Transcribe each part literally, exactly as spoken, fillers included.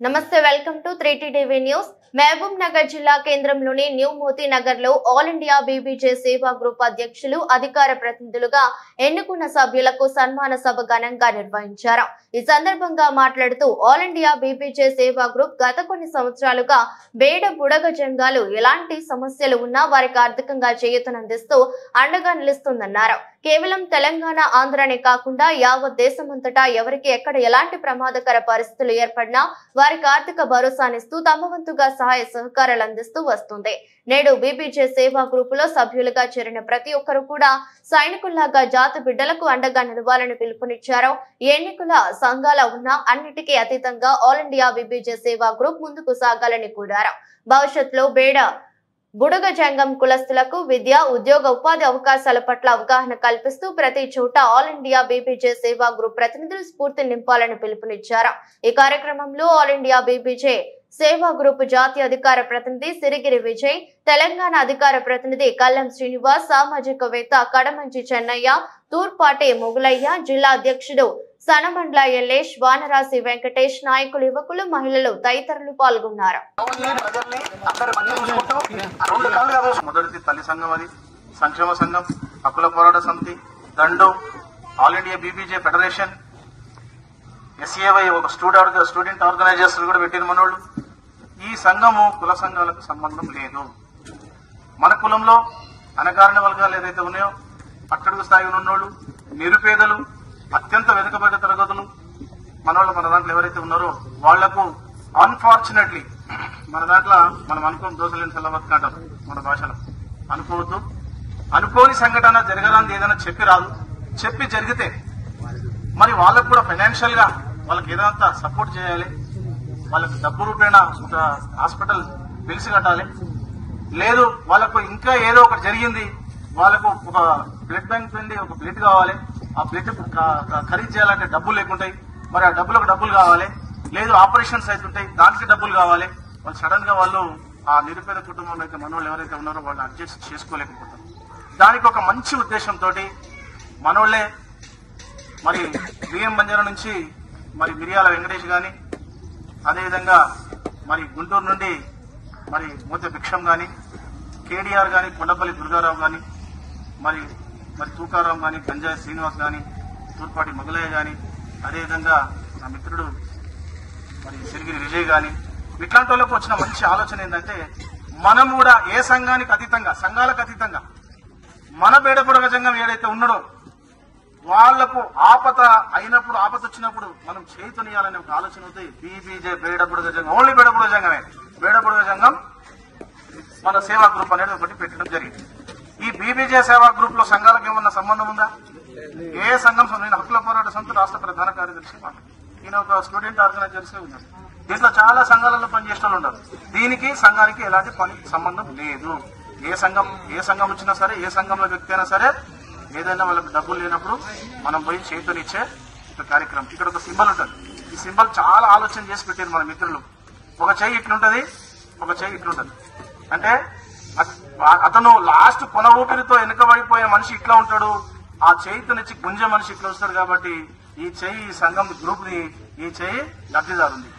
నమస్తే welcome to three T TV news. Mahabubnagar జిల్లా కేంద్రంలోని న్యూ మోతీ నగర్ లో ఆల్ ఇండియా బీబీజే సేవా గ్రూప్ అధ్యక్షులు అధికార ప్రతినిధులుగా ఎన్నుకున్న సభ్యులకు సన్మాన సభ ఘనంగా నిర్వహించారు. ఈ సందర్భంగా మాట్లాడుతూ ఆల్ ఇండియా బీబీజే సేవా గ్రూప్ గత కొన్ని సంవత్సరాలుగా బేడ బుడగ జంగాలు ఎలాంటి సమస్యలు ఉన్నా వారికి ఆర్థికంగా చేయూతనందిస్తూ అండగా నిలుస్తుందన్నారు. కేవలం తెలంగాణ ఆంధ్రనే కాకుండా యావత్ దేశమంతటా ఎవరికి ఎక్కడ ఎలాంటి ప్రమాదకర పరిస్థితులు ఏర్పడినా వారికి ఆర్థిక భరోసానిస్తూ తమ వంతుగా సహాయ సహకారాలు అందిస్తూ వస్తుంది. నేడు బీబీజే సేవా గ్రూప్ లో సభ్యులుగా చేరిన ప్రతి ఒక్కరు కూడా సైనికుల్లాగా జాతి బిడ్డలకు అండగా నిలవాలని పిలుపునిచ్చారు. ఎన్నికల సంఘాల ఉన్న అన్నిటికీ అతీతంగా ఆల్ ఇండియా బీబీజే సేవా గ్రూప్ ముందుకు సాగాలని కోరారు. భవిష్యత్తులో బేడ బుడగ జంగం కులస్తులకు విద్య, ఉద్యోగ, ఉపాధి అవకాశాల పట్ల అవగాహన కల్పిస్తూ ప్రతి చోట ఆల్ ఇండియా బీబీజే సేవా గ్రూప్ ప్రతినిధులు స్ఫూర్తి నింపాలని పిలుపునిచ్చారు. ఈ కార్యక్రమంలో ఆల్ ఇండియా బీబీజే సేవా గ్రూప్ జాతీయ అధికార ప్రతినిధి సిరిగిరి విజయ్, తెలంగాణ అధికార ప్రతినిధి కల్లం శ్రీనివాస్, సామాజికవేత్త కడమంచి చెన్నయ్య, తూర్పాటి మొగులయ్య, జిల్లా అధ్యక్షుడు సనమండ్ల ఎల్లేష్, వానరాసి వెంకటేష్, నాయకులు, యువకులు, మహిళలు తదితరులు పాల్గొన్నారు. మొదటిది తల్లి సంఘం, అది సంక్షేమ సంఘం, హక్కుల పోరాట సమితి, దండు, all India BBJ federation, SAY ఒక స్టూడెంట్ స్టూడెంట్ ఆర్గనైజేషన్ కూడా పెట్టిన మనోళ్ళు. ఈ సంఘము కుల సంఘాలకు సంబంధం లేదు. మన కులంలో అనగారిన వర్గాలు ఏదైతే ఉన్నాయో, అట్టడుగు స్థాయిలో ఉన్నోళ్ళు, నిరుపేదలు, అత్యంత వెనుకబడిన తరగతులు మనోళ్ళు మన దాంట్లో ఎవరైతే ఉన్నారో వాళ్లకు అన్ఫార్చునేట్లీ మన దాంట్లో మనం అనుకోని దోశలేని సెలవత్ అంటారు మన భాషలో. అనుకోవద్దు. అనుకోని సంఘటన జరగరాంది ఏదైనా చెప్పి రాదు. చెప్పి జరిగితే మరి వాళ్ళకు కూడా ఫైనాన్షియల్ గా వాళ్ళకి ఏదంతా సపోర్ట్ చేయాలి. వాళ్ళకి డబ్బు రూపేణ ఒక హాస్పిటల్ బిల్స్ కట్టాలి. లేదు వాళ్ళకు ఇంకా ఏదో ఒకటి జరిగింది, వాళ్ళకు ఒక బ్లడ్ బ్యాంక్ నుండి ఒక బ్లడ్ కావాలి. ఆ బ్లడ్ ఖరీదు చేయాలంటే డబ్బులు లేకుంటాయి. మరి ఆ డబ్బులకు డబ్బులు కావాలి. లేదు ఆపరేషన్స్ అవుతుంటాయి, దానికి డబ్బులు కావాలి. వాళ్ళు సడన్ గా వాళ్ళు ఆ నిరుపేద కుటుంబంలో అయితే మనోళ్ళు ఎవరైతే ఉన్నారో వాళ్ళు అడ్జస్ట్ చేసుకోలేకపోతారు. దానికి ఒక మంచి ఉద్దేశంతో మనోళ్లే మరి బిఎం బంజారా నుంచి మరి మిరియాల వెంకటేష్ గాని, అదేవిధంగా మరి గుంటూరు నుండి మరి మోతే భిక్షం గాని, కేడీఆర్ గాని, కొండపల్లి దుర్గారావు గాని, మరి మరి తూకారాం గాని, గంజాయి శ్రీనివాస్ గాని, తూర్పాటి మొగలయ్య గాని, అదేవిధంగా నా మిత్రుడు మరి సిరిగిరి విజయ్ గాని, ఇట్లాంటి వాళ్ళకు వచ్చిన మంచి ఆలోచన ఏంటంటే మనం కూడా ఏ సంఘానికి అతీతంగా, సంఘాలకు అతీతంగా మన బేడబుడగ సంఘం ఏదైతే ఉన్నాడో వాళ్లకు ఆపత అయినప్పుడు, ఆపత వచ్చినప్పుడు మనం చేతునియాలనే ఒక ఆలోచన అవుతాయి. బీబీజే బేడబుడగ సంఘం, ఓన్లీ బేడబుడగ సంఘమే. బేడబుడగ సంఘం మన సేవా గ్రూప్ అనేది ఒకటి పెట్టడం జరిగింది. ఈ బీబీజే సేవా గ్రూప్ లో సంఘాలకు ఏమన్నా సంబంధం ఉందా? ఏ సంఘం? నేను హక్కుల పోరాట సమితి రాష్ట్ర ప్రధాన కార్యదర్శి, ఈయన ఒక స్టూడెంట్ ఆర్గనైజర్స్ ఉన్నారు. దీంట్లో చాలా సంఘాలలో పనిచేసే వాళ్ళు ఉన్నారు. దీనికి సంఘానికి ఎలాంటి పని సంబంధం లేదు. ఏ సంఘం ఏ సంఘం వచ్చినా సరే, ఏ సంఘంలో వ్యక్తి అయినా సరే, ఏదైనా వాళ్ళకి డబ్బులు లేనప్పుడు మనం పోయి చేతునిచ్చే ఒక కార్యక్రమం. ఇక్కడ ఒక సింబల్ ఉంటుంది. ఈ సింబల్ చాలా ఆలోచన చేసి పెట్టారు మన మిత్రులు. ఒక చెయ్యి ఇట్లుంటది, ఒక చెయ్యి ఇట్లుంటది. అంటే అతను లాస్ట్ కొన ఊపిరితో వెనుకబడిపోయే మనిషి ఇట్లా ఉంటాడు, ఆ చేయితోనిచ్చి గుంజే మనిషి ఇట్లా వస్తాడు. కాబట్టి ఈ చెయ్యి, ఈ సంఘం గ్రూప్ ని, ఈ చెయ్యి లబ్ధిదారు ఉంది.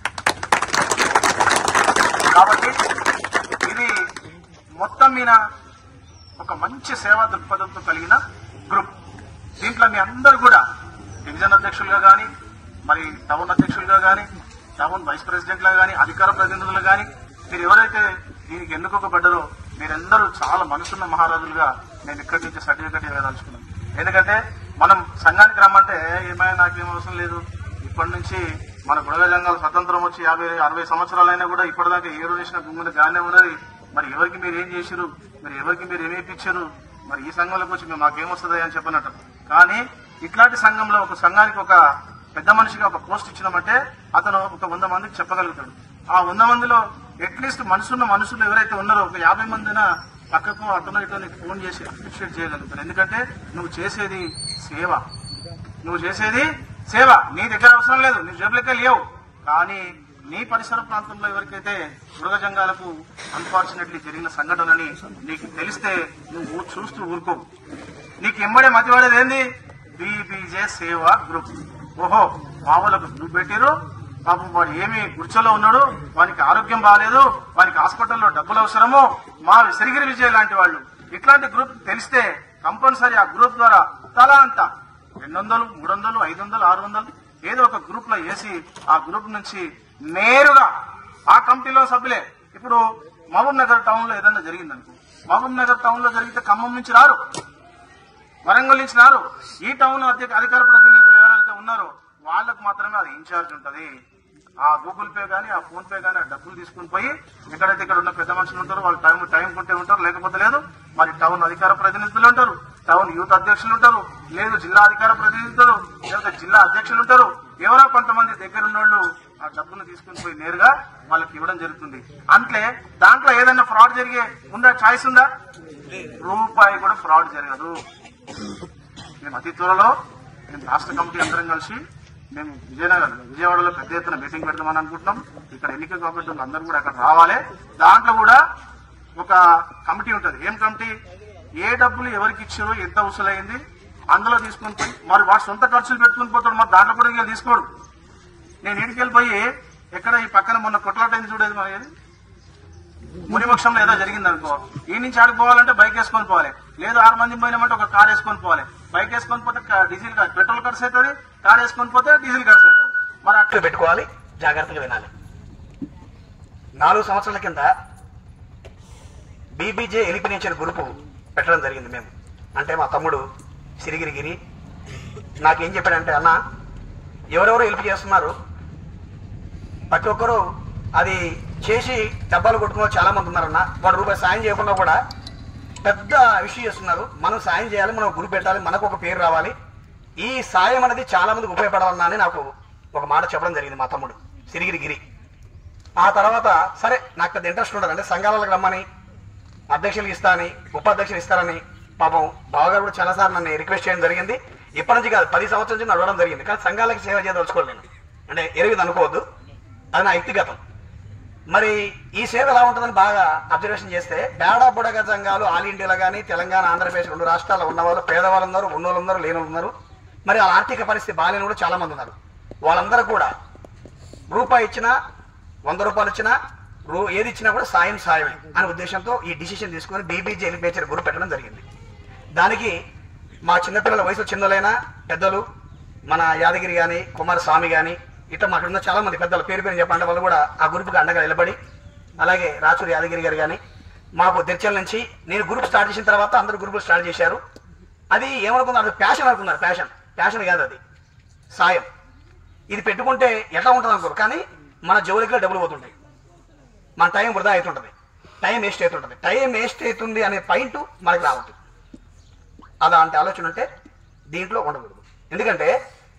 కాబట్టి ఇది మొత్తం మీద ఒక మంచి సేవా దృక్పథంతో కలిగిన గ్రూప్. దీంట్లో మీ అందరూ కూడా డివిజన్ అధ్యక్షులుగా గాని, మరి టౌన్ అధ్యక్షులుగా గాని, టౌన్ వైస్ ప్రెసిడెంట్ గా గాని, అధికార ప్రతినిధులుగా గాని, మీరు ఎవరైతే దీనికి ఎన్నుకోకబడ్డారో మీరందరూ చాలా మనసున్న మహారాజులుగా నేను ఇక్కడి నుంచి సర్టిఫికెట్ ఇవ్వదలుచుకున్నాను. ఎందుకంటే మనం సంఘానికి రమ్మంటే ఏమైనా నాకేం అవసరం లేదు. ఇప్పటి నుంచి మన బుడగ జంగాలు స్వతంత్రం వచ్చి యాభై అరవై సంవత్సరాలైనా కూడా ఇప్పటిదాకా ఏడు చేసిన భూమిని గానే ఉన్నది. మరి ఎవరికి మీరు ఏం చేశారు, మరి ఎవరికి మీరు ఏమేపించారు, మరి ఈ సంఘంలోకి వచ్చి మేము మాకేమొస్తుంది అని చెప్పనట్టు. కానీ ఇట్లాంటి సంఘంలో ఒక సంఘానికి ఒక పెద్ద మనిషిగా ఒక పోస్ట్ ఇచ్చినామంటే అతను ఒక వంద మందికి చెప్పగలుగుతాడు. ఆ వంద మందిలో అట్లీస్ట్ మనసున్న మనుషులు ఎవరైతే ఉన్నారో ఒక యాభై మందిన పక్కకు అతను ఇటో నీకు ఫోన్ చేసి అప్రిషియేట్ చేయగలుగుతాడు. ఎందుకంటే నువ్వు చేసేది సేవ, నువ్వు చేసేది సేవ. నీ దగ్గర అవసరం లేదు, నీ జేబులకే లేవు. కానీ నీ పరిసర ప్రాంతంలో ఎవరికైతే బుడగ జంగాలకు అన్ఫార్చునేట్లీ జరిగిన సంఘటనని నీకు తెలిస్తే నువ్వు చూస్తూ ఊరుకోవు. నీకు ఎమ్మడే మతివాడేది ఏంది? బీబీజే సేవా గ్రూప్. ఓహో మా వాళ్ళకు గ్రూప్ పెట్టారు, పాపం వాడు ఏమి గుర్చలో ఉన్నాడు, వానికి ఆరోగ్యం బాగాలేదు, వానికి హాస్పిటల్లో డబ్బులు అవసరము, మా సిరిగిరి విజయ్ లాంటి వాళ్ళు ఇట్లాంటి గ్రూప్ తెలిస్తే కంపల్సరీ ఆ గ్రూప్ ద్వారా తలా అంత రెండు వందలు మూడు వందలు ఐదు వందలు ఆరు వందలు ఏదో ఒక గ్రూప్ లో వేసి ఆ గ్రూప్ నుంచి నేరుగా ఆ కమిటీలో సభ్యులే. ఇప్పుడు మహబూబ్ నగర్ టౌన్ లో ఏదన్నా జరిగిందనుకో, మహబూబ్ నగర్ టౌన్ లో జరిగితే ఖమ్మం నుంచి రారు, వరంగల్ నుంచి రారు. ఈ టౌన్ అధికార ప్రతినిధులు ఎవరైతే ఉన్నారో వాళ్ళకు మాత్రమే అది ఇన్ఛార్జ్ ఉంటది. ఆ గూగుల్ పే గానీ ఆ ఫోన్ పే గానీ ఆ డబ్బులు తీసుకుని పోయి ఎక్కడైతే ఇక్కడ ఉన్న పెద్ద మనుషులు ఉంటారో వాళ్ళు టైం టైం కొంటే ఉంటారు, లేకపోతే లేదు. మరి టౌన్ అధికార ప్రతినిధులు ఉంటారు, టౌన్ యూత్ అధ్యక్షులు ఉంటారు, లేదు జిల్లా అధికార ప్రతినిధులు, లేకపోతే జిల్లా అధ్యక్షులు ఉంటారు. ఎవరో కొంతమంది దగ్గర ఉన్నోళ్ళు ఆ డబ్బును తీసుకుని పోయి నేరుగా వాళ్ళకి ఇవ్వడం జరుగుతుంది. అంటే దాంట్లో ఏదైనా ఫ్రాడ్ జరిగే ఉందా, ఛాయిస్ ఉందా? రూపాయి కూడా ఫ్రాడ్ జరగదు. మేము అతి త్వరలో మేము రాష్ట్ర కమిటీ అందరం కలిసి మేము విజయనగర్ విజయవాడలో పెద్ద ఎత్తున మీటింగ్ పెడదామని అనుకుంటున్నాం. ఇక్కడ ఎన్నికల కాబట్టి అందరూ కూడా అక్కడ రావాలి. దాంట్లో కూడా ఒక కమిటీ ఉంటుంది. ఏం కమిటీ? ఏ డబ్బులు ఎవరికి ఇచ్చారో, ఎంత వసూలైంది, అందులో తీసుకుని పోయి మరి వాడు సొంత ఖర్చులు పెట్టుకుని పోతాడు. మరి దాంట్లో కూడా ఇంకా తీసుకోడు. నేను ఇంటికి వెళ్ళిపోయి ఎక్కడ ఈ పక్కన మొన్న కొట్లాటైంది చూడేది మరి మునిమక్షంలో ఏదో జరిగింది అనుకో, ఈ నుంచి ఆడుకోవాలంటే బైక్ వేసుకొని పోవాలి, లేదు ఆరు మంది పోయినామంటే ఒక కార్ వేసుకొని పోవాలి. బైక్ వేసుకొని పోతే డీజిల్ పెట్రోల్ ఖర్చు అవుతుంది, కార్ వేసుకొని పోతే డీజిల్ ఖర్చు అవుతుంది. మరి అట్లా పెట్టుకోవాలి, జాగ్రత్తగా వినాలి. నాలుగు సంవత్సరాల కింద బీబీజే ఎలిమినేషన్ గ్రూపు పెట్టడం జరిగింది మేము. అంటే మా తమ్ముడు సిరిగిరిగిరి నాకేం చెప్పాడంటే, అన్న ఎవరెవరు హెల్ప్ చేస్తున్నారు, ప్రతి ఒక్కరూ అది చేసి డబ్బాలు కొట్టుకున్న చాలా మంది ఉన్నారన్న, వాడు రూపాయి సాయం చేయకుండా కూడా పెద్ద విషయం చేస్తున్నారు. మనం సాయం చేయాలి, మనం గురి పెట్టాలి, మనకు ఒక పేరు రావాలి, ఈ సాయం అనేది చాలా మందికి ఉపయోగపడాలన్నా అని నాకు ఒక మాట చెప్పడం జరిగింది మా తమ్ముడు సిరిగిరిగిరి. ఆ తర్వాత సరే నాకు పెద్ద ఇంట్రెస్ట్ ఉండదు, అంటే సంఘాలకు రమ్మని అధ్యక్షులు ఇస్తా అని ఉపాధ్యక్షులు ఇస్తారని పాపం బావగారు కూడా చాలాసార్లు నన్ను రిక్వెస్ట్ చేయడం జరిగింది. ఇప్పటి నుంచి కాదు, పది సంవత్సరాల నుంచి నడవడం జరిగింది. కానీ సంఘాలకు సేవ చేయదలుచుకోలేదు నేను, అంటే ఎరుగుది అనుకోవద్దు, అది నా వ్యక్తిగతం. మరి ఈ సేవ ఎలా ఉంటుందని బాగా అబ్జర్వేషన్ చేస్తే బేడా బుడగ సంఘాలు ఆల్ ఇండియాలో కానీ తెలంగాణ ఆంధ్రప్రదేశ్ రెండు రాష్ట్రాల్లో ఉన్నవాళ్ళు పేదవాళ్ళు ఉన్నారు, ఉన్నోళ్ళు ఉన్నారు, లేని ఉన్నారు. మరి వాళ్ళ ఆర్థిక పరిస్థితి బాగాలేని కూడా చాలా మంది ఉన్నారు. వాళ్ళందరూ కూడా రూపాయి ఇచ్చినా వంద రూపాయలు ఇచ్చినా రూ ఏది ఇచ్చినా కూడా సాయం సాయమే అనే ఉద్దేశంతో ఈ డిసిషన్ తీసుకుని బీబీజే ఎలిమినేషన్ గ్రూప్ పెట్టడం జరిగింది. దానికి మా చిన్నపిల్లల వయసు చిన్నలైనా పెద్దలు, మన యాదగిరి కానీ కుమారస్వామి కానీ ఇట్లా మాకు ఉన్న చాలా మంది పెద్దలు పేరు పేరు చెప్పండి, వాళ్ళు కూడా ఆ గ్రూప్కి అండగా నిలబడి, అలాగే రాచూరి యాదగిరి గారు కానీ మాకు తెచ్చల నుంచి నేను గ్రూప్ స్టార్ట్ చేసిన తర్వాత అందరూ గ్రూపులు స్టార్ట్ చేశారు. అది ఏమనుకున్నారు, ప్యాషన్ అనుకున్నారు. ప్యాషన్ ప్యాషన్ కాదు, అది సాయం. ఇది పెట్టుకుంటే ఎట్లా ఉంటుంది అనుకోరు, కానీ మన జోలికి డబ్బులు పోతుంటాయి, మన టైం వృధా అవుతుంటుంది, టైం వేస్ట్ అవుతుంటుంది. టైం వేస్ట్ అవుతుంది అనే పాయింట్ మనకి రావద్దు. అలాంటి ఆలోచన ఉంటే దీంట్లో ఉండకూడదు. ఎందుకంటే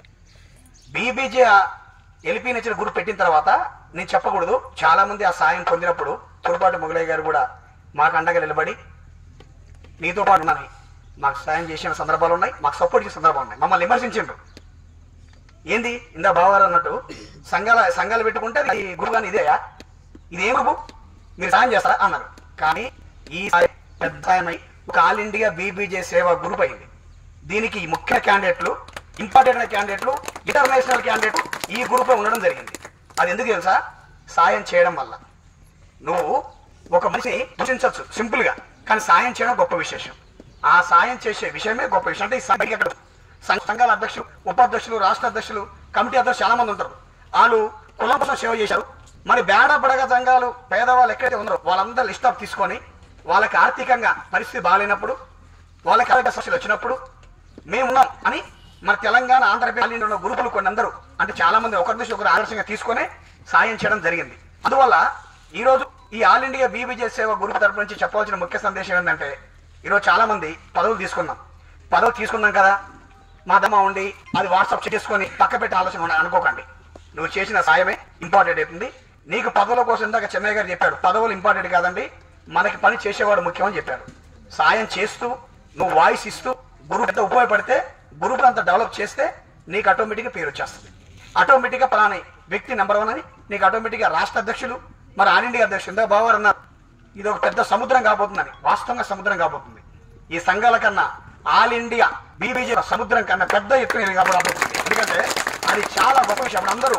బీబీజే ఎలిపినచ్చిన గ్రూప్ పెట్టిన తర్వాత నేను చెప్పకూడదు, చాలా మంది ఆ సాయం పొందినప్పుడు కురపాటి మొగలయ్య గారు కూడా మాకు అండగా నిలబడి నీతో పాటు ఉన్నాను, మాకు సాయం చేసిన సందర్భాలు ఉన్నాయి, మాకు సపోర్ట్ చేసిన సందర్భాలు ఉన్నాయి, మమ్మల్ని విమర్శించిండ్రు. ఏంది ఇందా బావారు అన్నట్టు సంఘాల సంఘాలు పెట్టుకుంటే ఈ గురువు కానీ ఇదేయా, ఇదేం గ్రూపు, మీరు సాయం చేస్తారా అన్నారు. కానీ ఈ పెద్ద సాయం ఒక ఆల్ ఇండియా బీబీజే సేవా గ్రూప్ అయింది. దీనికి ముఖ్య క్యాండిడేట్లు, ఇంపార్టెంట్ అయిన క్యాండిడేట్లు, ఇంటర్నేషనల్ క్యాండిడేట్లు ఈ గ్రూప్ ఉండడం జరిగింది. అది ఎందుకు తెలుసా? సాయం చేయడం వల్ల. నువ్వు ఒక మనిషిని పోషించవచ్చు సింపుల్ గా, కానీ సాయం చేయడం గొప్ప విశేషం. ఆ సాయం చేసే విషయమే గొప్ప విషయం. అంటే ఈ సంఘాల అధ్యక్షులు, ఉపాధ్యక్షులు, రాష్ట్ర అధ్యక్షులు, కమిటీ అధ్యక్షులు చాలా మంది ఉంటారు. వాళ్ళు కులం కోసం సేవ చేశారు. మరి బేడ బడగ సంఘాలు పేదవాళ్ళు ఎక్కడైతే ఉన్నారో వాళ్ళందరూ లిస్ట్ ఆఫ్ తీసుకొని వాళ్ళకి ఆర్థికంగా పరిస్థితి బాగాలేనప్పుడు, వాళ్ళకి ఆరోగ్య సమస్యలు వచ్చినప్పుడు మేమున్నాం అని మన తెలంగాణ ఆంధ్రప్రదేశ్ ఉన్న గ్రూపులు కొన్ని అందరూ, అంటే చాలా మంది ఒకరి నుంచి ఒకరు ఆదర్శంగా తీసుకొని సాయం చేయడం జరిగింది. అందువల్ల ఈరోజు ఈ all India BBJ Seva group తరపు నుంచి చెప్పవలసిన ముఖ్య సందేశం ఏంటంటే, ఈరోజు చాలా మంది పదవులు తీసుకున్నాం, పదవులు తీసుకున్నాం కదా మా దమ్మ ఉండి అది వాట్సాప్ చేసుకొని పక్క పెట్టి ఆలోచన అనుకోకండి. నువ్వు చేసిన సాయమే ఇంపార్టెంట్ అవుతుంది. నీకు పదవుల కోసం ఇందాక చెన్నయ్య గారు చెప్పారు, పదవులు ఇంపార్టెంట్ కాదండి, మనకి పని చేసేవాడు ముఖ్యం అని చెప్పారు. సాయం చేస్తూ నువ్వు వాయిస్ ఇస్తూ గ్రూప్ ఎంత ఉపయోగపడితే, గ్రూప్ అంతా డెవలప్ చేస్తే నీకు ఆటోమేటిక్గా పేరు వచ్చేస్తుంది. ఆటోమేటిక్గా పలాని వ్యక్తి నెంబర్ వన్ అని నీకు ఆటోమేటిక్గా రాష్ట్ర అధ్యక్షులు, మరి ఆల్ ఇండియా అధ్యక్షులు ఇందాక బావారు అన్నారు, ఇది ఒక పెద్ద సముద్రం కాబోతుందని. వాస్తవంగా సముద్రం కాబోతుంది. ఈ సంఘాల కన్నా ఆల్ ఇండియా బీబీజే సముద్రం కన్నా పెద్ద ఎత్తున కాబోతుంది. ఎందుకంటే అది చాలా గొప్ప విషయం. అప్పుడు అందరూ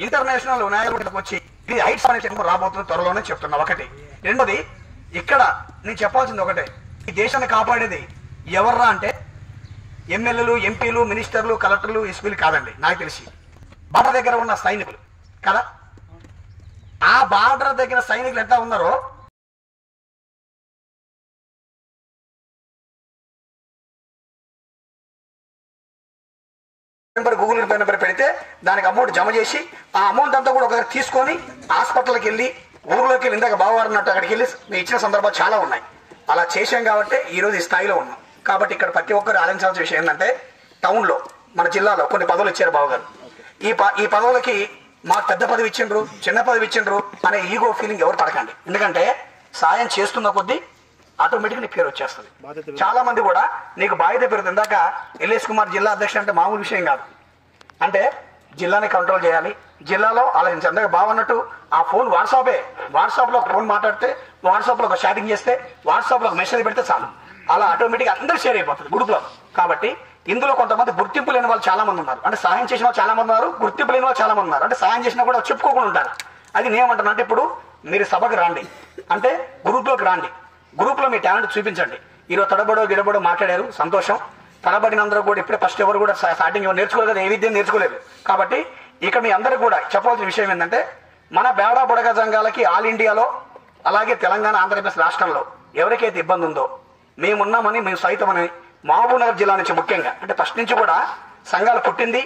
ఇంటర్నేషనల్ న్యాయపీఠకు వచ్చి ఇది హైట్స్ అనే చెప్పు రాబోతుంది త్వరలోనే చెప్తున్నా. ఒకటి. రెండోది, ఇక్కడ నేను చెప్పాల్సింది ఒకటే, ఈ దేశాన్ని కాపాడేది ఎవర్రా అంటే ఎమ్మెల్యేలు, ఎంపీలు, మినిస్టర్లు, కలెక్టర్లు, ఎస్పీలు కాదండి. నాకు తెలిసి బార్డర్ దగ్గర ఉన్న సైనికులు కదా. ఆ బార్డర్ దగ్గర సైనికులు ఎట్లా ఉన్నారో గూగుల్ పే నెంబర్ పెడితే దానికి అమౌంట్ జమ చేసి ఆ అమౌంట్ అంతా కూడా ఒకసారి తీసుకొని హాస్పిటల్కి వెళ్ళి ఊర్లోకి వెళ్ళి ఇందాక బావవారు అన్నట్టు అక్కడికి వెళ్ళి మేము ఇచ్చిన సందర్భాలు చాలా ఉన్నాయి. అలా చేశాం కాబట్టి ఈ రోజు ఈ స్థాయిలో ఉన్నాం. కాబట్టి ఇక్కడ ప్రతి ఒక్కరు ఆలోచించాల్సిన విషయం ఏంటంటే టౌన్లో మన జిల్లాలో కొన్ని పదవులు ఇచ్చారు బావగారు. ఈ ప ఈ పదవులకి మాకు పెద్ద పదవి ఇచ్చిండ్రు, చిన్న పదవి ఇచ్చిండ్రు అనే ఈగో ఫీలింగ్ ఎవరు పడకండి. ఎందుకంటే సాయం చేస్తున్న కొద్దీ ఆటోమేటిక్గా నీకు పేరు వచ్చేస్తుంది. చాలా మంది కూడా నీకు బాధ్యత పెరుగుతుంది. ఇందాక ఎల్ఎస్ కుమార్ జిల్లా అధ్యక్షుడు అంటే మామూలు విషయం కాదు. అంటే జిల్లాని కంట్రోల్ చేయాలి, జిల్లాలో ఆలోచించాలి. అందుకే బావన్నట్టు ఆ ఫోన్ వాట్సాపే, వాట్సాప్లో ఫోన్ మాట్లాడితే, వాట్సాప్లో ఒక చాటింగ్ చేస్తే, వాట్సాప్లో ఒక మెసేజ్ పెడితే చాలు, అలా ఆటోమేటిక్గా అందరూ షేర్ అయిపోతుంది గ్రూప్లో. కాబట్టి ఇందులో కొంతమంది గుర్తింపు లేని వాళ్ళు చాలా మంది ఉన్నారు. అంటే సహాయం చేసిన వాళ్ళు చాలా మంది ఉన్నారు, గుర్తింపు లేని వాళ్ళు చాలా మంది ఉన్నారు. అంటే సహాయం చేసినా కూడా చెప్పుకోకుండా ఉంటారు. అది నేనేమంటున్నా అంటే ఇప్పుడు మీరు సభకు రాండి, అంటే గ్రూప్లోకి రాండి, గ్రూప్లో మీ టాలెంట్ చూపించండి. ఈరోజు తడబడో గిడబడో మాట్లాడారు, సంతోషం. తడబడినందరూ కూడా ఇప్పుడే ఫస్ట్ ఎవరు కూడా స్టార్టింగ్ ఎవరు నేర్చుకోలేదు కదా, ఏ విద్య నేర్చుకోలేదు. కాబట్టి ఇక మీ అందరూ కూడా చెప్పాల్సిన విషయం ఏంటంటే మన బేడా బుడగ సంఘాలకి ఆల్ ఇండియాలో అలాగే తెలంగాణ, ఆంధ్రప్రదేశ్ రాష్ట్రంలో ఎవరికైతే ఇబ్బంది ఉందో మేమున్నామని, మేము సైతమని మహబూబ్నగర్ జిల్లా నుంచి ముఖ్యంగా అంటే ఫస్ట్ నుంచి కూడా సంఘాలు పుట్టింది,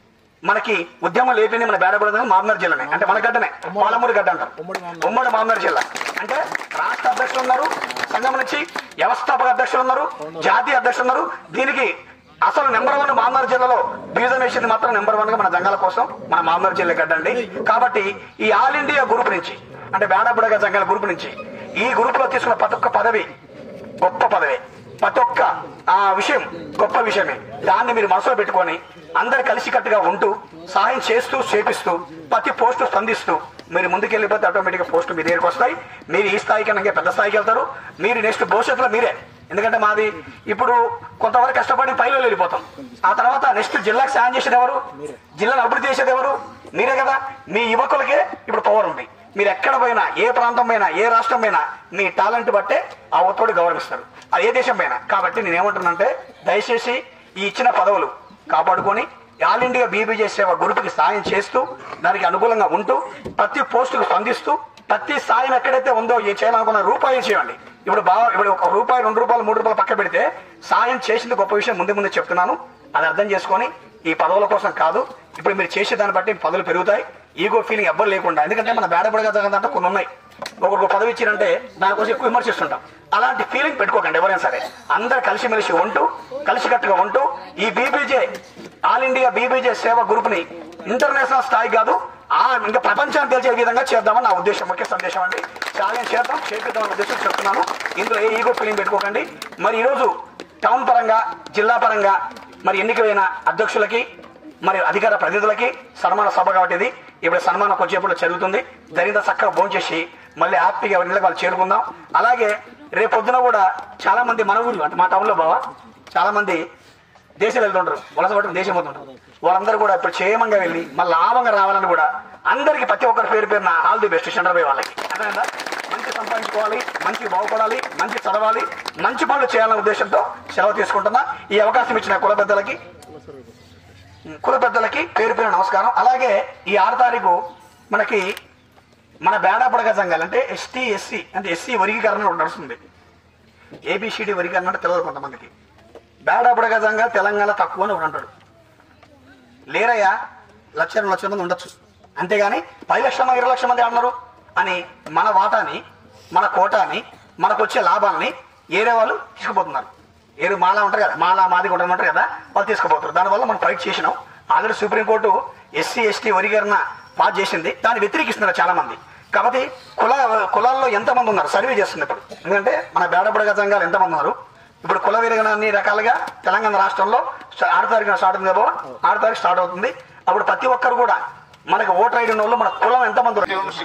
మనకి ఉద్యమం లేపింది మన బేడబుడ మామనర్ జిల్లానే. అంటే మన గడ్డనే, పాలమూరు గడ్డ అంటారు, ఉమ్మడి మామనర్ జిల్లా. అంటే రాష్ట్ర అధ్యక్షులు ఉన్నారు, సంఘం నుంచి వ్యవస్థాపక అధ్యక్షులు ఉన్నారు, జాతీయ అధ్యక్షులు ఉన్నారు. దీనికి అసలు నెంబర్ వన్ మామనర్ జిల్లాలో బీజం వేసింది మాత్రం నెంబర్ వన్ గా మన జంగాల కోసం మన మామనర్ జిల్లా గడ్డ అండి. కాబట్టి ఈ ఆల్ ఇండియా గ్రూప్ నుంచి అంటే బేడబుడగ సంఘాల గ్రూప్ నుంచి ఈ గ్రూప్ లో తీసుకున్న ప్రతి ఒక్క పదవి గొప్ప పదవి, ప్రతి ఒక్క ఆ విషయం గొప్ప విషయమే. దాన్ని మీరు మనసులో పెట్టుకొని అందరు కలిసికట్టుగా ఉంటూ సహాయం చేస్తూ చేపిస్తూ ప్రతి పోస్టు స్పందిస్తూ మీరు ముందుకెళ్ళిపోతే ఆటోమేటిక్గా పోస్టు మీ దగ్గరికి వస్తాయి. మీరు ఈ స్థాయికి అనగా పెద్ద స్థాయికి వెళ్తారు. మీరు నెక్స్ట్ భవిష్యత్తులో మీరే, ఎందుకంటే మాది ఇప్పుడు కొంతవరకు కష్టపడి పైలో వెళ్ళిపోతాం. ఆ తర్వాత నెక్స్ట్ జిల్లాకు సాయం చేసేది ఎవరు, జిల్లాను అభివృద్ధి చేసేది ఎవరు, మీరే కదా. మీ యువకులకే ఇప్పుడు పవర్ ఉంది. మీరు ఎక్కడ పోయినా, ఏ ప్రాంతం పోయినా, ఏ రాష్ట్రం పోయినా మీ టాలెంట్ బట్టే ఆ ఒత్తోడు గౌరవిస్తారు, అది ఏ దేశం పోయినా. కాబట్టి నేనేమంటున్నానంటే దయచేసి ఈ ఇచ్చిన పదవులు కాపాడుకొని ఆల్ ఇండియా బీబీజే సేవ గ్రూప్కి సాయం చేస్తూ దానికి అనుకూలంగా ఉంటూ ప్రతి పోస్టుకు స్పందిస్తూ ప్రతి సాయం ఎక్కడైతే ఉందో ఏ చేయాలనుకున్న రూపాయి చేయండి. ఇప్పుడు బాగా ఇప్పుడు ఒక రూపాయి, రెండు రూపాయలు, మూడు రూపాయలు పక్క పెడితే సాయం చేసింది గొప్ప విషయం ముందు ముందు చెప్తున్నాను. అది అర్థం చేసుకొని ఈ పదవుల కోసం కాదు, ఇప్పుడు మీరు చేసే దాన్ని బట్టి పదవులు పెరుగుతాయి. ఈగో ఫీలింగ్ ఎవ్వరు లేకుండా, ఎందుకంటే మన బేడబడగా జరగదంటే కొన్ని ఉన్నాయి. ఒకరికి పదవి ఇచ్చినంటే దానికోసం ఎక్కువ విమర్శిస్తుంటాం. అలాంటి ఫీలింగ్ పెట్టుకోకండి ఎవరైనా సరే. అందరు కలిసిమెలిసి ఉంటూ కలిసికట్టుగా ఉంటూ ఈ BBJ all India BBJ Seva group ని ఇంటర్నేషనల్ స్థాయి కాదు ఆ ఇంకా ప్రపంచాన్ని తెలిసే విధంగా చేద్దామని నా ఉద్దేశం, ముఖ్య సందేశం అండి. చాలా చేద్దాం, చేపిద్దామని ఉద్దేశం చెప్తున్నాను. ఇందులో ఏ ఈగో ఫీలింగ్ పెట్టుకోకండి. మరి ఈరోజు టౌన్ పరంగా, జిల్లా పరంగా మరి ఎన్నికలైన అధ్యక్షులకి మరి అధికార ప్రతినిధులకి సన్మాన సభ కాబట్టి ఇది ఇప్పుడు సన్మానం కొంచెంసేపులో జరుగుతుంది. జరిగిన చక్కగా భోజనం చేసి మళ్ళీ హ్యాపీగా ఎవరి వాళ్ళు చేరుకుందాం. అలాగే రేపొద్దున కూడా చాలా మంది మన ఊరు అంటే మా టౌన్లో బావా చాలా మంది దేశాలు వెళ్తుంటారు, వలస పట్టుకుని దేశం పోతుంటారు. వాళ్ళందరూ కూడా ఇప్పుడు క్షేమంగా వెళ్ళి మళ్ళీ లాభంగా రావాలని కూడా అందరికీ ప్రతి ఒక్కరి పేరు పేరున ఆల్ ది బెస్ట్ చంద్రబాబు వాళ్ళకి. అర్థమైందా? మంచి సంపాదించుకోవాలి, మంచి బాగుపడాలి, మంచి చదవాలి, మంచి పనులు చేయాలనే ఉద్దేశంతో సెలవు తీసుకుంటున్నా. ఈ అవకాశం ఇచ్చిన కుల పెద్దలకి కుల పెద్దలకి పేరు పేరు నమస్కారం. అలాగే ఈ ఆరు తారీఖు మనకి మన బేడాపడగ సంఘాలు అంటే ఎస్టీ ఎస్సీ అంటే ఎస్సీ వర్గీకరణ నడుస్తుంది. ఏబిసిడి వర్గీకరణ అంటే తెలియదు కొంతమందికి. బేడాపడగ సంఘాలు తెలంగాణ తక్కువ అని ఒకటి అంటాడు. లేరయ్యా, లక్ష రెండు లక్షల మంది ఉండొచ్చు, అంతేగాని పది లక్షల మంది ఇరవై లక్షల మంది అన్నారు అని మన వాటాని, మన కోటాని, మనకు వచ్చే లాభాలని ఏరే వాళ్ళు తీసుకుపోతున్నారు. ఏరు మాలా ఉంటారు కదా, మాలా మాది కూడా ఉంటారు కదా, వాళ్ళు తీసుకుపోతారు. దానివల్ల మనం ఫైట్ చేసినాం. ఆల్రెడీ సుప్రీంకోర్టు ఎస్సీ ఎస్టీ వర్గీకరణ పాస్ చేసింది, దాన్ని వ్యతిరేకిస్తున్నారు చాలా మంది. కాబట్టి కుల కులాల్లో ఎంతమంది ఉన్నారు సర్వే చేస్తుంది ఇప్పుడు. ఎందుకంటే మన బేడబడగ సంఘాలు ఎంతమంది ఉన్నారు ఇప్పుడు కుల విరగణ అన్ని రకాలుగా తెలంగాణ రాష్ట్రంలో ఆరు తారీఖున స్టార్ట్ అవుతుంది కదా, ఆరు తారీఖు స్టార్ట్ అవుతుంది. అప్పుడు ప్రతి ఒక్కరు కూడా మనకి ఓటర్ ఐడి ఉన్న వాళ్ళు మన కులం ఎంతమంది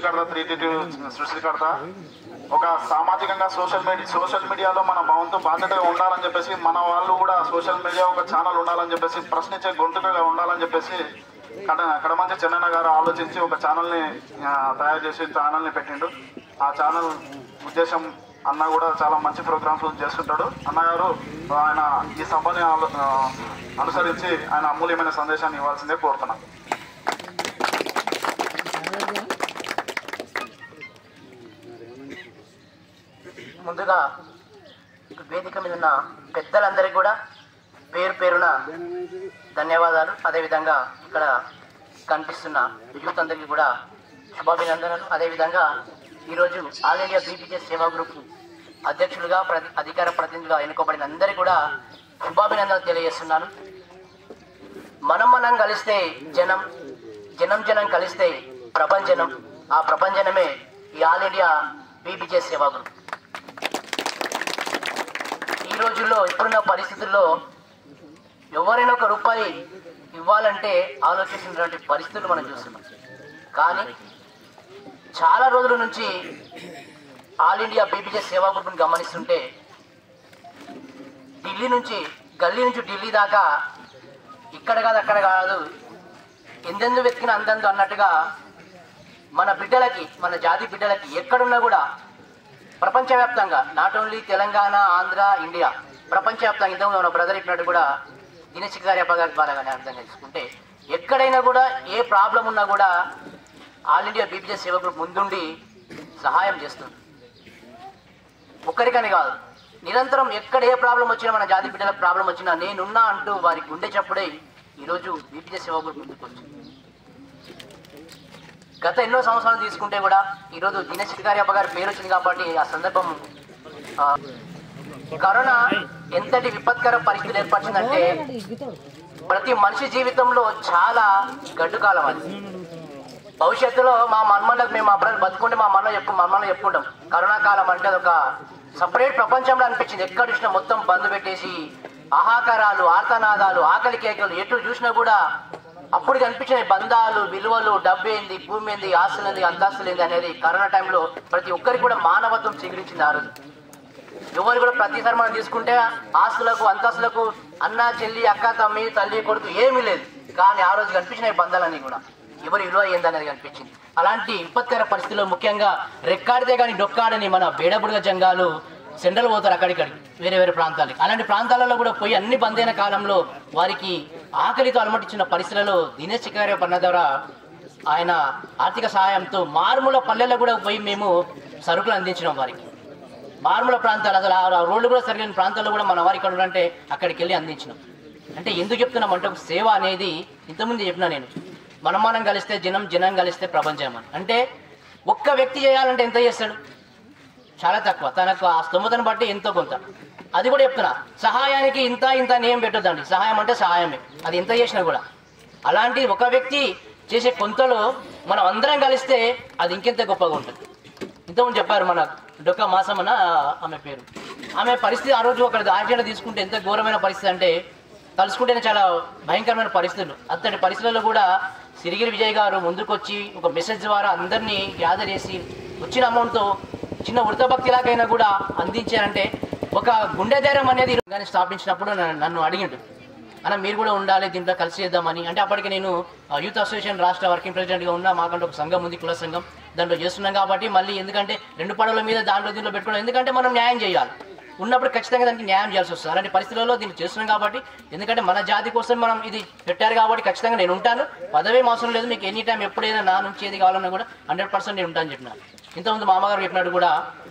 సృష్టికర్త ఒక సామాజికంగా సోషల్ మీడియా సోషల్ మీడియాలో మన వంతు బాధ్యతగా ఉండాలని చెప్పేసి, మన వాళ్ళు కూడా సోషల్ మీడియా ఒక ఛానల్ ఉండాలని చెప్పేసి, ప్రశ్నించే గొంతుకగా ఉండాలని చెప్పేసి కడ కడమంచి చెన్నన్న గారు ఆలోచించి ఒక ఛానల్ని తయారు చేసి ఛానల్ని పెట్టిండు. ఆ ఛానల్ ఉద్దేశం అన్న కూడా చాలా మంచి ప్రోగ్రామ్స్ చేస్తుంటాడు. అన్నగారు ఆయన ఈ సభని అనుసరించి ఆయన అమూల్యమైన సందేశాన్ని ఇవ్వాల్సిందే కోరుతున్నాను. ముందుగా వేదిక మీద ఉన్న పెద్దలందరికీ కూడా పేరు పేరున ధన్యవాదాలు. అదేవిధంగా ఇక్కడ కనిపిస్తున్న యూత్ అందరికీ కూడా శుభాభినందనలు. అదేవిధంగా ఈరోజు ఆల్ ఇండియా బీపీజే సేవా గ్రూప్ అధ్యక్షులుగా ప్రతి అధికార ప్రతినిధులుగా ఎన్నుకోబడిన అందరికీ కూడా శుభాభినందనలు తెలియజేస్తున్నాను. మనం మనం కలిస్తే జనం, జనం జనం కలిస్తే ప్రపంచనం, ఆ ప్రపంచనమే ఈ ఆల్ ఇండియా బీపీజే సేవా గ్రూప్. ఈ రోజుల్లో ఇప్పుడున్న పరిస్థితుల్లో ఎవరైనా ఒక రూపాయి ఇవ్వాలంటే ఆలోచించినటువంటి పరిస్థితులు మనం చూస్తున్నాం. కానీ చాలా రోజుల నుంచి ఆల్ ఇండియా బీపీజే సేవా గ్రూప్ని గమనిస్తుంటే ఢిల్లీ నుంచి గల్లీ నుంచి ఢిల్లీ దాకా ఇక్కడ కాదు అక్కడ కాదు ఎందెందు వెతికిన అందందు అన్నట్టుగా మన బిడ్డలకి, మన జాతి బిడ్డలకి ఎక్కడున్నా కూడా ప్రపంచవ్యాప్తంగా, not only Telangana, Andhra, India, ప్రపంచవ్యాప్తంగా ఇంతకుముందు మన బ్రదర్ చెప్పినట్టు కూడా దినేష్ గారి గారి ద్వారా కానీ అర్థం చేసుకుంటే ఎక్కడైనా కూడా ఏ ప్రాబ్లం ఉన్నా కూడా ఆల్ ఇండియా బీపీజే సేవా గ్రూప్ ముందుండి సహాయం చేస్తుంది. ఒక్కరికని కాదు, నిరంతరం ఎక్కడ ఏ ప్రాబ్లం వచ్చినా, మన జాతి బిడ్డలకు ప్రాబ్లం వచ్చినా నేనున్నా అంటూ వారి గుండె చప్పుడే ఈరోజు బీపీజే సేవా గ్రూప్ ముందుకు వచ్చింది. గత ఎన్నో సంవత్సరాలు తీసుకుంటే కూడా ఈరోజు దినేష్ గారి అబ్బ గారి పేరు వచ్చింది కాబట్టి ఆ సందర్భం కరోనా ఎంతటి విపత్కర పరిస్థితులు ఏర్పరిచిందంటే ప్రతి మనిషి జీవితంలో చాలా గడ్డు కాలం అది. భవిష్యత్తులో మా మన్మలకు మేము అప్పుడు బతుకుంటే మా మన్న చెప్పు మమ్మల్ని చెప్పుకుంటాం. కరోనా కాలం అంటే అదొక సపరేట్ ప్రపంచంలో అనిపించింది. ఎక్కడ చూసినా మొత్తం బంద్ పెట్టేసి ఆహాకారాలు, ఆర్తనాదాలు, ఆకలి కేకలు ఎటు చూసినా కూడా అప్పుడు కనిపించిన బంధాలు, విలువలు, డబ్బు ఏంది, భూమి ఏంది, ఆస్తులు ఏంది, అంతస్తులు ఏంది అనేది కరోనా టైంలో ప్రతి ఒక్కరికి కూడా మానవత్వం చిగురించింది. ఆ రోజు ఎవరు కూడా ప్రతిసారి మనం తీసుకుంటే ఆస్తులకు, అంతస్తులకు, అన్న, చెల్లి, అక్క, తమ్మి, తల్లి, కొడుకు ఏమీ లేదు. కానీ ఆ రోజు కనిపించిన బంధాలన్నీ కూడా ఎవరు విలువ ఏందనేది కనిపించింది. అలాంటి విపత్కర పరిస్థితుల్లో ముఖ్యంగా రెక్కాడితే కానీ డొక్కాడని మన బేడబుడుగ జంగాలు సెంట్రల్ పోతారు అక్కడిక్కడికి, వేరే వేరే ప్రాంతాలకి. అలాంటి ప్రాంతాలలో కూడా పోయి అన్ని బందైన కాలంలో వారికి ఆకలితో అలమటించిన పరిస్థితులలో దినేష్ చికారి పన్న ద్వారా ఆయన ఆర్థిక సహాయంతో మారుమూల పల్లెల్లో కూడా పోయి మేము సరుకులు అందించినాం వారికి. మారుమూల ప్రాంతాలు, అసలు ఆ రోడ్లు కూడా సరిగిన ప్రాంతాల్లో కూడా మన వారికి ఎక్కడ అంటే అక్కడికి వెళ్ళి అందించినాం. అంటే ఎందుకు చెప్తున్నాం అంటే ఒక సేవ అనేది ఇంతకుముందు చెప్పినా నేను, మనం మనం కలిస్తే జనం, జనం కలిస్తే ప్రపంచం అని. అంటే ఒక్క వ్యక్తి చేయాలంటే ఎంత చేస్తాడు? చాలా తక్కువ, తనకు ఆ స్తోమతను బట్టి ఎంతో కొంత. అది కూడా చెప్తున్నా, సహాయానికి ఇంత ఇంత నేమ్ పెట్టొద్దండి. సహాయం అంటే సహాయమే, అది ఎంత చేసినా కూడా. అలాంటి ఒక వ్యక్తి చేసే కొంతలో మనం అందరం కలిస్తే అది ఇంకెంత గొప్పగా ఉంటుంది. ఇంతకుముందు చెప్పారు మన డొక్క మాసమన్న ఆమె పేరు, ఆమె పరిస్థితి ఆ రోజు ఒక ఆర్జెంట్ తీసుకుంటే ఎంత ఘోరమైన పరిస్థితి అంటే తలుసుకుంటేనే చాలా భయంకరమైన పరిస్థితులు. అంతటి పరిస్థితుల్లో కూడా సిరిగిరి విజయ్ గారు ముందుకొచ్చి ఒక మెసేజ్ ద్వారా అందరినీ గ్యాదర్ చేసి వచ్చిన అమౌంట్తో చిన్న వృతభక్తిలాగైనా కూడా అందించారంటే ఒక గుండె ధైర్యం అనేది కానీ స్థాపించినప్పుడు నన్ను అడిగిండు, అన్న మీరు కూడా ఉండాలి దీంట్లో కలిసి చేద్దామని. అంటే అప్పటికి నేను యూత్ అసోసియేషన్ రాష్ట్ర వర్కింగ్ ప్రెసిడెంట్గా ఉన్నా, మాకంటే ఒక సంఘం ఉంది, కుల సంఘం, దాంట్లో చేస్తున్నాం కాబట్టి మళ్ళీ ఎందుకంటే రెండు పడవల మీద దాంట్లో దీంట్లో పెట్టుకోవడం, ఎందుకంటే మనం న్యాయం చేయాలి, ఉన్నప్పుడు ఖచ్చితంగా దానికి న్యాయం చేయాల్సి వస్తుంది. అలాంటి పరిస్థితుల్లో దీన్ని చేస్తున్నాం కాబట్టి, ఎందుకంటే మన జాతి కోసం మనం ఇది పెట్టారు కాబట్టి ఖచ్చితంగా నేను ఉంటాను. పదవే అవసరం లేదు, మీకు ఎనీ టైం ఎప్పుడైనా నా నుంచి ఏది కావాలన్నా కూడా హండ్రెడ్ పర్సెంట్ నేను ఉంటాను చెప్పినాను. ఇంతకుముందు మామగారు చెప్పినట్టు కూడా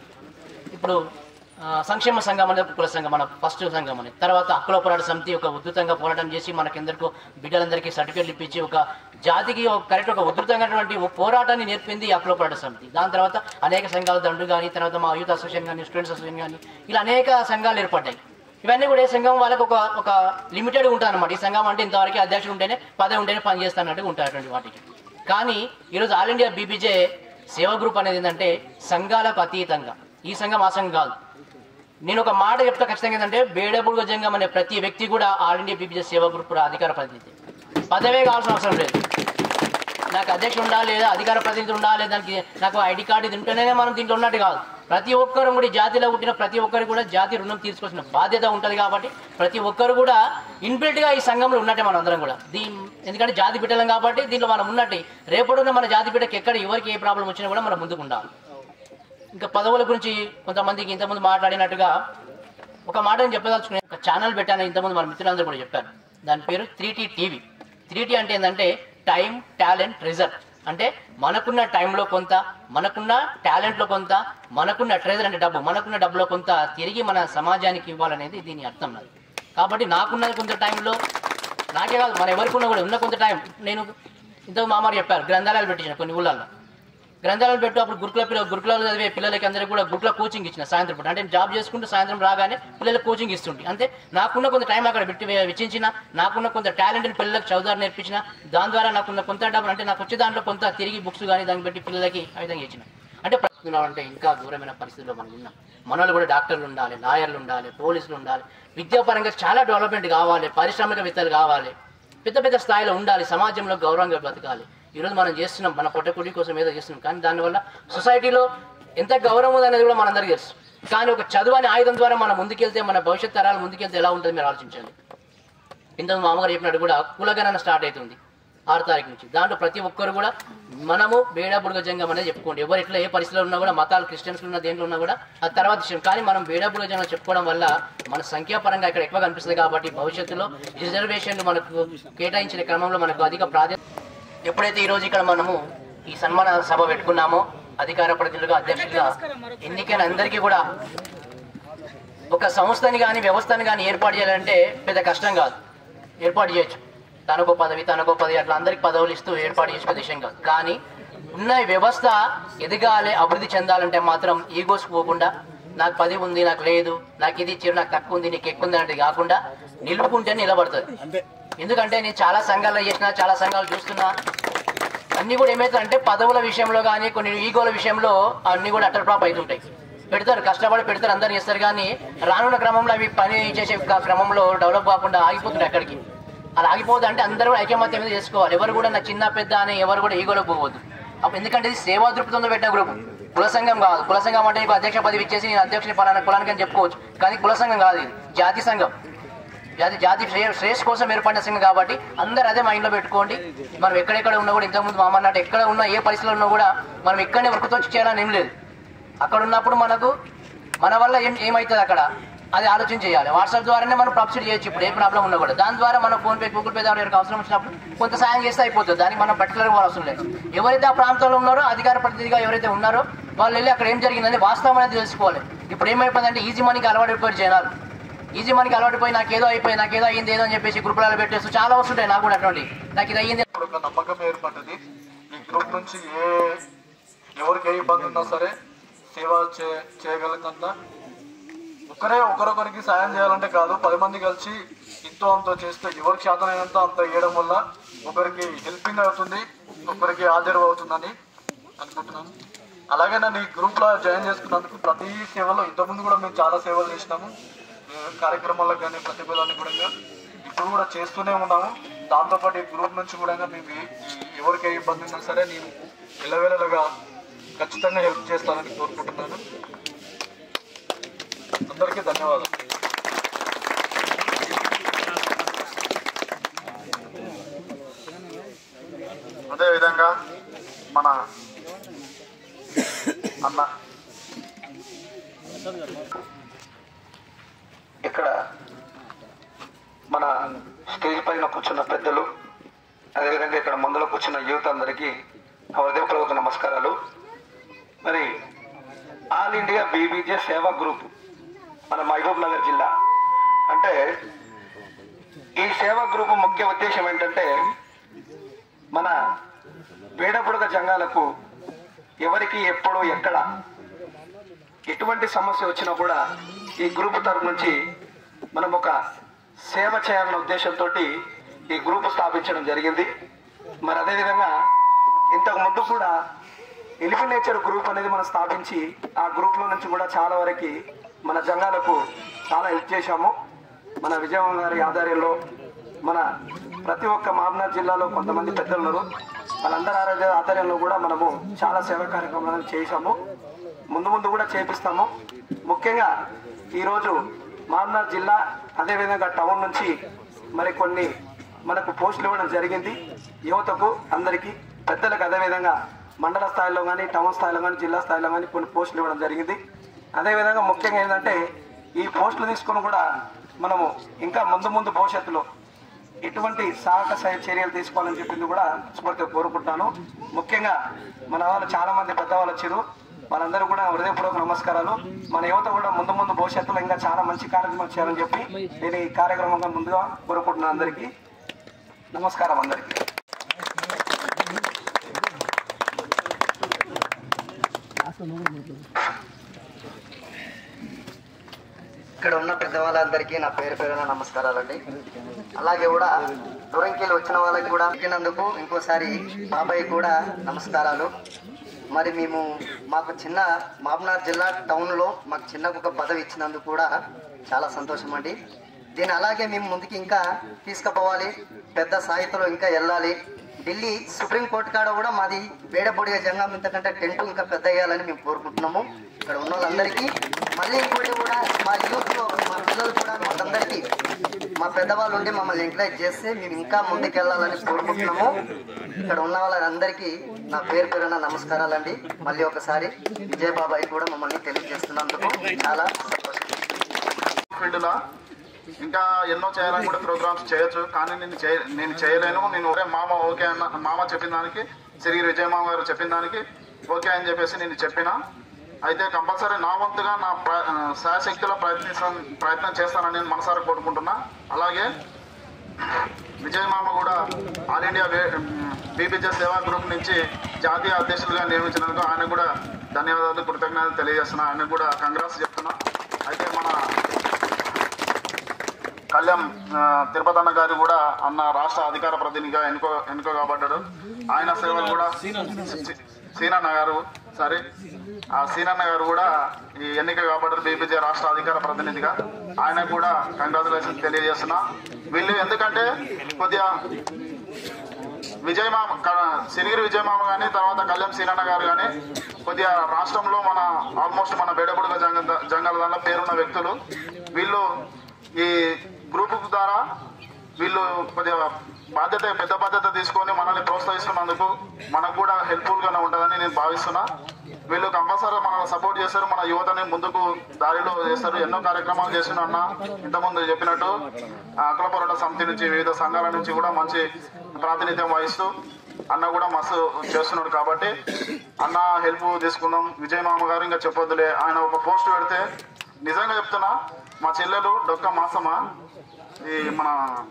ఇప్పుడు సంక్షేమ సంఘం అనేది కుల సంఘం, మన ఫస్ట్ సంఘం అనేది, తర్వాత హక్కుల పోరాట సమితి ఒక ఉధృతంగా పోరాటం చేసి మనకెందరికో బిడ్డలందరికీ సర్టిఫికేట్లు ఇప్పించి ఒక జాతికి ఒక కరెక్ట్ ఒక ఉధృతంగాటువంటి ఒక పోరాటాన్ని నేర్పింది హక్కుల పోరాట సమితి. దాని తర్వాత అనేక సంఘాలు దండు కానీ, తర్వాత మా యూత్ అసోసియేషన్ కానీ, స్టూడెంట్స్ అసోసియేషన్ కానీ, ఇలా అనేక సంఘాలు ఏర్పడ్డాయి. ఇవన్నీ కూడా ఏ సంఘం వాళ్ళకి ఒక ఒక లిమిటెడ్ ఉంటుంది అనమాట. ఈ సంఘం అంటే ఇంతవరకు అధ్యక్షుడు ఉంటేనే పదవి ఉంటేనే పనిచేస్తానట్టుగా ఉంటాయి వాటికి. కానీ ఈరోజు ఆల్ ఇండియా బీపీజే సేవా గ్రూప్ అనేది ఏంటంటే సంఘాలకు అతీతంగా, ఈ సంఘం ఆ సంఘం కాదు. నేను ఒక మాట చెప్తా ఖచ్చితంగా, ఏంటంటే బేడబుడుగ జంగం అనే ప్రతి వ్యక్తి కూడా ఆల్ ఇండియా బీపీజే సేవా గ్రూప్ అధికార ప్రతినిధి. పదవే కావాల్సిన అవసరం లేదు, నాకు అధ్యక్షుడు ఉండాలి లేదా అధికార ప్రతినిధి ఉండాలి, దానికి నాకు ఐడి కార్డు ఇది ఉంటేనే మనం దీంట్లో ఉన్నట్టు కాదు. ప్రతి ఒక్కరు కూడా జాతిలో పుట్టిన ప్రతి ఒక్కరు కూడా జాతి రుణం తీర్చుకోవాల్సిన బాధ్యత ఉంటుంది కాబట్టి ప్రతి ఒక్కరు కూడా ఇన్బిల్ట్గా ఈ సంఘంలో ఉన్నట్టే మనం అందరం కూడా దీని ఎందుకంటే జాతి బిడ్డలం కాబట్టి దీంట్లో మనం ఉన్నట్టు రేపడున్న మన జాతి బిడ్డకి ఎక్కడ ఎవరికి ఏ ప్రాబ్లం వచ్చినా కూడా మనం ముందుకు ఉండాలి. ఇంకా పదవుల గురించి కొంతమందికి ఇంతకుముందు మాట్లాడినట్టుగా ఒక మాట నేను చెప్పదలుచుకునే ఒక ఛానల్ పెట్టాను. ఇంతకుముందు మన మిత్రులందరూ కూడా చెప్పారు. దాని పేరు three T TV. Three T అంటే ఏంటంటే టైం, టాలెంట్, రిజల్ట్. అంటే మనకున్న టైంలో కొంత, మనకున్న టాలెంట్లో కొంత, మనకున్న ట్రెజర్ అంటే డబ్బు, మనకున్న డబ్బులో కొంత తిరిగి మన సమాజానికి ఇవ్వాలనేది దీని అర్థం నాది. కాబట్టి నాకున్నది కొంత టైంలో నాకే కాదు మన ఎవరికి ఉన్నా కూడా ఉన్న కొంత టైం నేను ఇంతకు మామారు చెప్పారు గ్రంథాలయాలు పెట్టించిన కొన్ని ఊళ్ళల్లో గ్రంథాలయాలు పెట్టు అప్పుడు గురుకుల పిల్లలు గురుకులాలు చదివే పిల్లలకి అందరికీ కూడా గురుకుల కోచింగ్ ఇచ్చిన సాయంత్రం పూట. అంటే జాబ్ చేసుకుంటూ సాయంత్రం రాగానే పిల్లలకు కోచింగ్ ఇస్తుంటే అంతే నాకున్న కొంత టైం అక్కడ పెట్టి వెచ్చించిన, నాకున్న కొంత టాలెంట్ని పిల్లలకు చదువుదారు నేర్పించిన, దాని ద్వారా నాకున్న కొంత డబ్బులు అంటే నాకు వచ్చే దాంట్లో కొంత తిరిగి బుక్స్ కానీ దాన్ని పెట్టి పిల్లలకి ఆ విధంగా ఇచ్చిన. అంటే అంటే ఇంకా దూరమైన పరిస్థితుల్లో మనం ఉన్నాం. మనలో కూడా డాక్టర్లు ఉండాలి, లాయర్లు ఉండాలి, పోలీసులు ఉండాలి, విద్యాపరంగా చాలా డెవలప్మెంట్ కావాలి, పారిశ్రామికవేత్తలు కావాలి, పెద్ద పెద్ద స్థాయిలో ఉండాలి, సమాజంలో గౌరవంగా బతకాలి. ఈరోజు మనం చేస్తున్నాం మన పొట్టకుడి కోసం ఏదో చేస్తున్నాం, కానీ దానివల్ల సొసైటీలో ఎంత గౌరవం ఉంది అనేది కూడా మనందరికీ తెలుసు. కానీ ఒక చదువు అనే ఆయుధం ద్వారా మనం ముందుకెళ్తే మన భవిష్యత్ తరాలు ముందుకెళ్తే ఎలా ఉంటుంది మీరు ఆలోచించండి. ఇంతకు మామగారు చెప్పినట్టు కూడా కులగణన స్టార్ట్ అవుతుంది ఆరు తారీఖు నుంచి. దాంట్లో ప్రతి ఒక్కరు కూడా మనము బేడా బుడగ జంగం అనేది చెప్పుకోండి. ఎవరు ఎట్లా ఏ పరిస్థితిలో ఉన్నా కూడా మతాలు క్రిస్టియన్స్ ఉన్న దేంట్లో ఉన్నా కూడా అది తర్వాత విషయం. కానీ మనం బేడా బుడగ జంగం చెప్పుకోవడం వల్ల మన సంఖ్యాపరంగా ఇక్కడ ఎక్కువ కనిపిస్తుంది కాబట్టి భవిష్యత్తులో రిజర్వేషన్లు మనకు కేటాయించిన క్రమంలో మనకు అధిక ప్రాధాన్యత. ఎప్పుడైతే ఈరోజు ఇక్కడ మనము ఈ సన్మాన సభ పెట్టుకున్నామో అధికార ప్రతినిధులుగా అధ్యక్షులుగా ఎన్నికైన అందరికీ కూడా ఒక సంస్థని కానీ వ్యవస్థని కానీ ఏర్పాటు చేయాలంటే పెద్ద కష్టం కాదు, ఏర్పాటు చేయొచ్చు. తనకో పదవి తనకో పదవి అట్లా అందరికి పదవులు ఇస్తూ ఏర్పాటు చేసే విషయం కాదు. కానీ ఉన్న వ్యవస్థ ఎదగాలి, అభివృద్ధి చెందాలంటే మాత్రం ఈగోస్ పోకుండా నాకు పదవి ఉంది నాకు లేదు, నాకు ఇది ఇచ్చారు నాకు తక్కువ ఉంది నీకు ఎక్కువ ఉంది అంటే కాకుండా నిలుపుకుంటే నిలబడుతుంది. ఎందుకంటే నేను చాలా సంఘాలు చేసిన చాలా సంఘాలు చూస్తున్నా అన్ని కూడా ఏమవుతాయంటే పదవుల విషయంలో కానీ కొన్ని ఈగోల విషయంలో అన్ని కూడా అటర్ ఫ్లాప్ అవుతుంటాయి. పెడతారు కష్టపడి పెడతారు అందరు చేస్తారు, కానీ రానున్న క్రమంలో అవి పని చేసే క్రమంలో డెవలప్ కాకుండా ఆగిపోతుంటాయి. అక్కడికి అలా ఆగిపోదు అంటే అందరూ కూడా ఐక్యమత్యం మీద చేసుకోవాలి. ఎవరు కూడా నా చిన్న పెద్ద అని ఎవరు కూడా ఈగోలోకి పోవద్దు. అప్పుడు ఎందుకంటే ఇది సేవా దృక్పథంతో పెట్టిన గ్రూప్, కుల సంఘం కాదు. కుల సంఘం అంటే నీకు అధ్యక్ష పదవి ఇచ్చేసి నేను అధ్యక్షుని పలానా కులానికి అని చెప్పుకోవచ్చు, కానీ కుల సంఘం కాదు, ఇది జాతి సంఘం. జాతి జాతి శ్రేయస్ కోసం ఏర్పడిన సంఘం కాబట్టి అందరూ అదే మైండ్లో పెట్టుకోండి. మనం ఎక్కడెక్కడ ఉన్నా కూడా ఇంతకుముందు మామ అన్నట్టు ఎక్కడ ఉన్నా ఏ పరిస్థితుల్లో ఉన్నా కూడా మనం ఇక్కడనే వృత్తితో చేయాలని ఏం లేదు. అక్కడ ఉన్నప్పుడు మనకు మన వల్ల ఏం ఏమవుతుంది అక్కడ అది ఆలోచన చేయాలి. వాట్సాప్ ద్వారానే మనం పబ్లిసిటీ చేయొచ్చు. ఇప్పుడు ఏ ప్రాబ్లం ఉన్నా కూడా దాని ద్వారా మనం ఫోన్పే గూగుల్ పే ద్వారా ఎవరికి అవసరం వచ్చినప్పుడు కొంత సాయం చేస్తే అయిపోతుంది. దానికి మనం పర్టికులర్గా అవసరం లేదు. ఎవరైతే ఆ ప్రాంతంలో ఉన్నారో అధికార ప్రతినిధిగా ఎవరైతే ఉన్నారో వాళ్ళు వెళ్ళి అక్కడ ఏం జరిగిందని వాస్తవం అనేది తెలుసుకోవాలి. ఇప్పుడు ఏమైపోయిందంటే ఈజీ మనీకి అలవాటు జనాలు ఈజీ మనకి అలవాటు పోయి నాకు ఏదో అయిపోయి నాకు ఏదో అయ్యింది ఏదో అని చెప్పేసి గ్రూపులలో పెట్టేస్తూ చాలా వస్తుంటాయి. నాకు కూడా అటువంటి నాకు ఇది అయ్యింది ఒక నమ్మకం ఏర్పడ్డది. ఈ గ్రూప్ నుంచి ఏ ఎవరికి ఏ ఇబ్బంది ఉన్నా సరే సేవ చే చేయగలిగినంత ఒకరే ఒకరొకరికి సాయం చేయాలంటే కాదు, పది మంది కలిసి ఇంతో అంతో చేస్తే ఎవరికి శాతమైనంత అంత వేయడం వల్ల ఒకరికి హెల్పింగ్ అవుతుంది, ఒకరికి ఆదరవు అవుతుందని అనుకుంటున్నాను. అలాగే నన్ను ఈ గ్రూప్లో జాయిన్ చేసుకున్నందుకు ప్రతి సేవలో ఇంతకుముందు కూడా మేము చాలా సేవలు చేసినాము, కార్యక్రమాలకు కానీ ప్రతిభలాన్ని కూడా ఇప్పుడు కూడా చేస్తూనే ఉన్నాము. దాంతోపాటు ఈ గ్రూప్ నుంచి కూడా మేము ఎవరికి ఏ ఇబ్బంది ఉన్నా సరే నేను ఎల్లవేళలుగా ఖచ్చితంగా హెల్ప్ చేస్తానని కోరుకుంటున్నాను. అందరికీ ధన్యవాదాలు. అదేవిధంగా మన అన్న ఇక్కడ మన స్టేజ్ పైన కూర్చున్న పెద్దలు, అదేవిధంగా ఇక్కడ ముందులో కూర్చున్న యూత్ అందరికీ హృదయపూర్వక నమస్కారాలు. మరి ఆల్ ఇండియా బీబీజే సేవా గ్రూప్ మన మహబూబ్ నగర్ జిల్లా అంటే ఈ సేవా గ్రూప్ ముఖ్య ఉద్దేశం ఏంటంటే మన బేడబుడగ జంగాలకు ఎవరికి ఎప్పుడు ఎక్కడ ఎటువంటి సమస్య వచ్చినా కూడా ఈ గ్రూప్ తరఫు నుంచి మనం ఒక సేవ చేయాలన్న ఉద్దేశంతో ఈ గ్రూప్ స్థాపించడం జరిగింది. మరి అదేవిధంగా ఇంతకు ముందు కూడా ఎలిఫెంట్ నేచర్ గ్రూప్ అనేది మనం స్థాపించి ఆ గ్రూప్లో నుంచి కూడా చాలా వరకు మన జంగాలకు చాలా హెల్ప్ చేశాము. మన విజయవాడ గారి ఆధ్వర్యంలో మన ప్రతి ఒక్క మహబూబ్నగర్ జిల్లాలో కొంతమంది పెద్దలు ఉన్నారు, వాళ్ళందరి ఆరోగ్య ఆధ్వర్యంలో కూడా మనము చాలా సేవా కార్యక్రమాలను చేశాము. ముందు ముందు కూడా చేపిస్తాము. ముఖ్యంగా ఈరోజు మహబూబ్నగర్ జిల్లా అదేవిధంగా టౌన్ నుంచి మరి కొన్ని మనకు పోస్టులు ఇవ్వడం జరిగింది. యువతకు అందరికీ పెద్దలకు అదేవిధంగా మండల స్థాయిలో కానీ టౌన్ స్థాయిలో కానీ జిల్లా స్థాయిలో కానీ కొన్ని పోస్టులు ఇవ్వడం జరిగింది. అదేవిధంగా ముఖ్యంగా ఏంటంటే ఈ పోస్టులు తీసుకొని కూడా మనము ఇంకా ముందు ముందు భవిష్యత్తులో ఎటువంటి సహాయక చర్యలు తీసుకోవాలని చెప్పింది కూడా స్ఫూర్తిగా కోరుకుంటాను. ముఖ్యంగా మన వాళ్ళు చాలా మంది పెద్దవాళ్ళు వచ్చారు, వాళ్ళందరూ కూడా హృదయపూర్వక నమస్కారాలు. మన యువత కూడా ముందు ముందు భవిష్యత్తులో ఇంకా చాలా మంచి కార్యక్రమం చేయాలని చెప్పి నేను ఈ కార్యక్రమంగా ముందుగా కోరుకుంటున్నాను. అందరికీ నమస్కారం. అందరికీ ఇక్కడ ఉన్న పెద్దవాళ్ళందరికీ నా పేరు పేరున నమస్కారాలండి. అలాగే కూడా దూరంకి వచ్చిన వాళ్ళకి కూడా ఎక్కినందుకు ఇంకోసారి బాబాయ్ కూడా నమస్కారాలు. మరి మేము మాకు చిన్న మహబూబ్నగర్ జిల్లా టౌన్లో మాకు చిన్న ఒక పదవి ఇచ్చినందుకు కూడా చాలా సంతోషం అండి. దీన్ని అలాగే మేము ముందుకు ఇంకా తీసుకుపోవాలి, పెద్ద స్థాయిలో ఇంకా వెళ్ళాలి. ఢిల్లీ సుప్రీంకోర్టు కాడ కూడా మాది వేడబొడిగా జంగం ఇంతకంటే టెంట్ ఇంకా పెద్ద వేయాలని మేము కోరుకుంటున్నాము. ఇక్కడ ఉన్న వాళ్ళందరికీ మళ్ళీ ఇంకోటి కూడా మా యూత్లో మా పిల్లలు కూడా మాకందరికీ మా పెద్దవాళ్ళు ఉండి మమ్మల్ని ఎంకరేజ్ చేస్తే మేము ఇంకా ముందుకు వెళ్ళాలని కోరుకుంటున్నాము. ఇక్కడ ఉన్న వాళ్ళందరికీ నా పేరు పేరున నమస్కారాలండి. మళ్ళీ ఒకసారి విజయబాబాయ్ కూడా మమ్మల్ని తెలియజేస్తున్నందుకు చాలా సంతోషం. ఫీల్డ్లో ఇంకా ఎన్నో చేయాలని కూడా ప్రోగ్రామ్స్ చేయొచ్చు, కానీ నేను చేయ నేను చేయలేను. నేను ఒకే మామ ఓకే అన్న మామ చెప్పిన దానికి సిరిగిరి విజయ మామ గారు చెప్పిన దానికి ఓకే అని చెప్పేసి నేను చెప్పిన. అయితే కంపల్సరీ నా వంతుగా నా శాయశక్తిలో ప్రయత్నిస్తాను ప్రయత్నం చేస్తానని నేను మనసారా కోరుకుంటున్నా. అలాగే విజయ్ మామ కూడా ఆల్ ఇండియా బీబీజే సేవా గ్రూప్ నుంచి జాతీయ అధ్యక్షులుగా నియమించినందుకు ఆయన కూడా ధన్యవాదాలు కృతజ్ఞతలు తెలియజేస్తున్నా. ఆయనకు కూడా కంగ్రాట్స్ చెప్తున్నా. అయితే మన కళ్యాణ్ తిరుపతి అన్న గారు కూడా అన్న రాష్ట్ర అధికార ప్రతినిధిగా ఎన్నుకో ఎన్నుకో కాబడ్డాడు. ఆయన సేవలు కూడా సీనన్న గారు సారీ ఆ సీనన్న గారు కూడా ఈ ఎన్నిక కాబడ్డారు బీబీజే రాష్ట్ర అధికార ప్రతినిధిగా. ఆయన కూడా కంగ్రాచులేషన్స్ తెలియజేస్తున్నా. వీళ్ళు ఎందుకంటే కొద్దిగా విజయమామ సిరిగిరి విజయమామ కానీ తర్వాత కళ్యాణ్ సీనన్న గారు కానీ కొద్దిగా రాష్ట్రంలో మన ఆల్మోస్ట్ మన బేడబుడుగ జంగ జంగల దానిలో పేరున్న వ్యక్తులు. వీళ్ళు ఈ గ్రూప్ ద్వారా వీళ్ళు కొద్దిగా బాధ్యత పెద్ద బాధ్యత తీసుకొని మనల్ని ప్రోత్సహిస్తున్నందుకు మనకు కూడా హెల్ప్ఫుల్గానే ఉంటుందని నేను భావిస్తున్నా. వీళ్ళు కంపల్సరీ మనల్ని సపోర్ట్ చేస్తారు, మన యువతని ముందుకు దారిలో చేస్తారు. ఎన్నో కార్యక్రమాలు చేస్తున్నా ఇంతకుముందు చెప్పినట్టు అఖిల పోరాట సమితి నుంచి వివిధ సంఘాల నుంచి కూడా మంచి ప్రాతినిధ్యం వహిస్తూ అన్న కూడా మస్తు చేస్తున్నాడు. కాబట్టి అన్న హెల్ప్ తీసుకుందాం. విజయ్ మామ గారు ఇంకా చెప్పొద్దులే, ఆయన ఒక పోస్ట్ పెడితే నిజంగా చెప్తున్నా మా చెల్లెలు డొక్క మాసమ్మ ఈ మన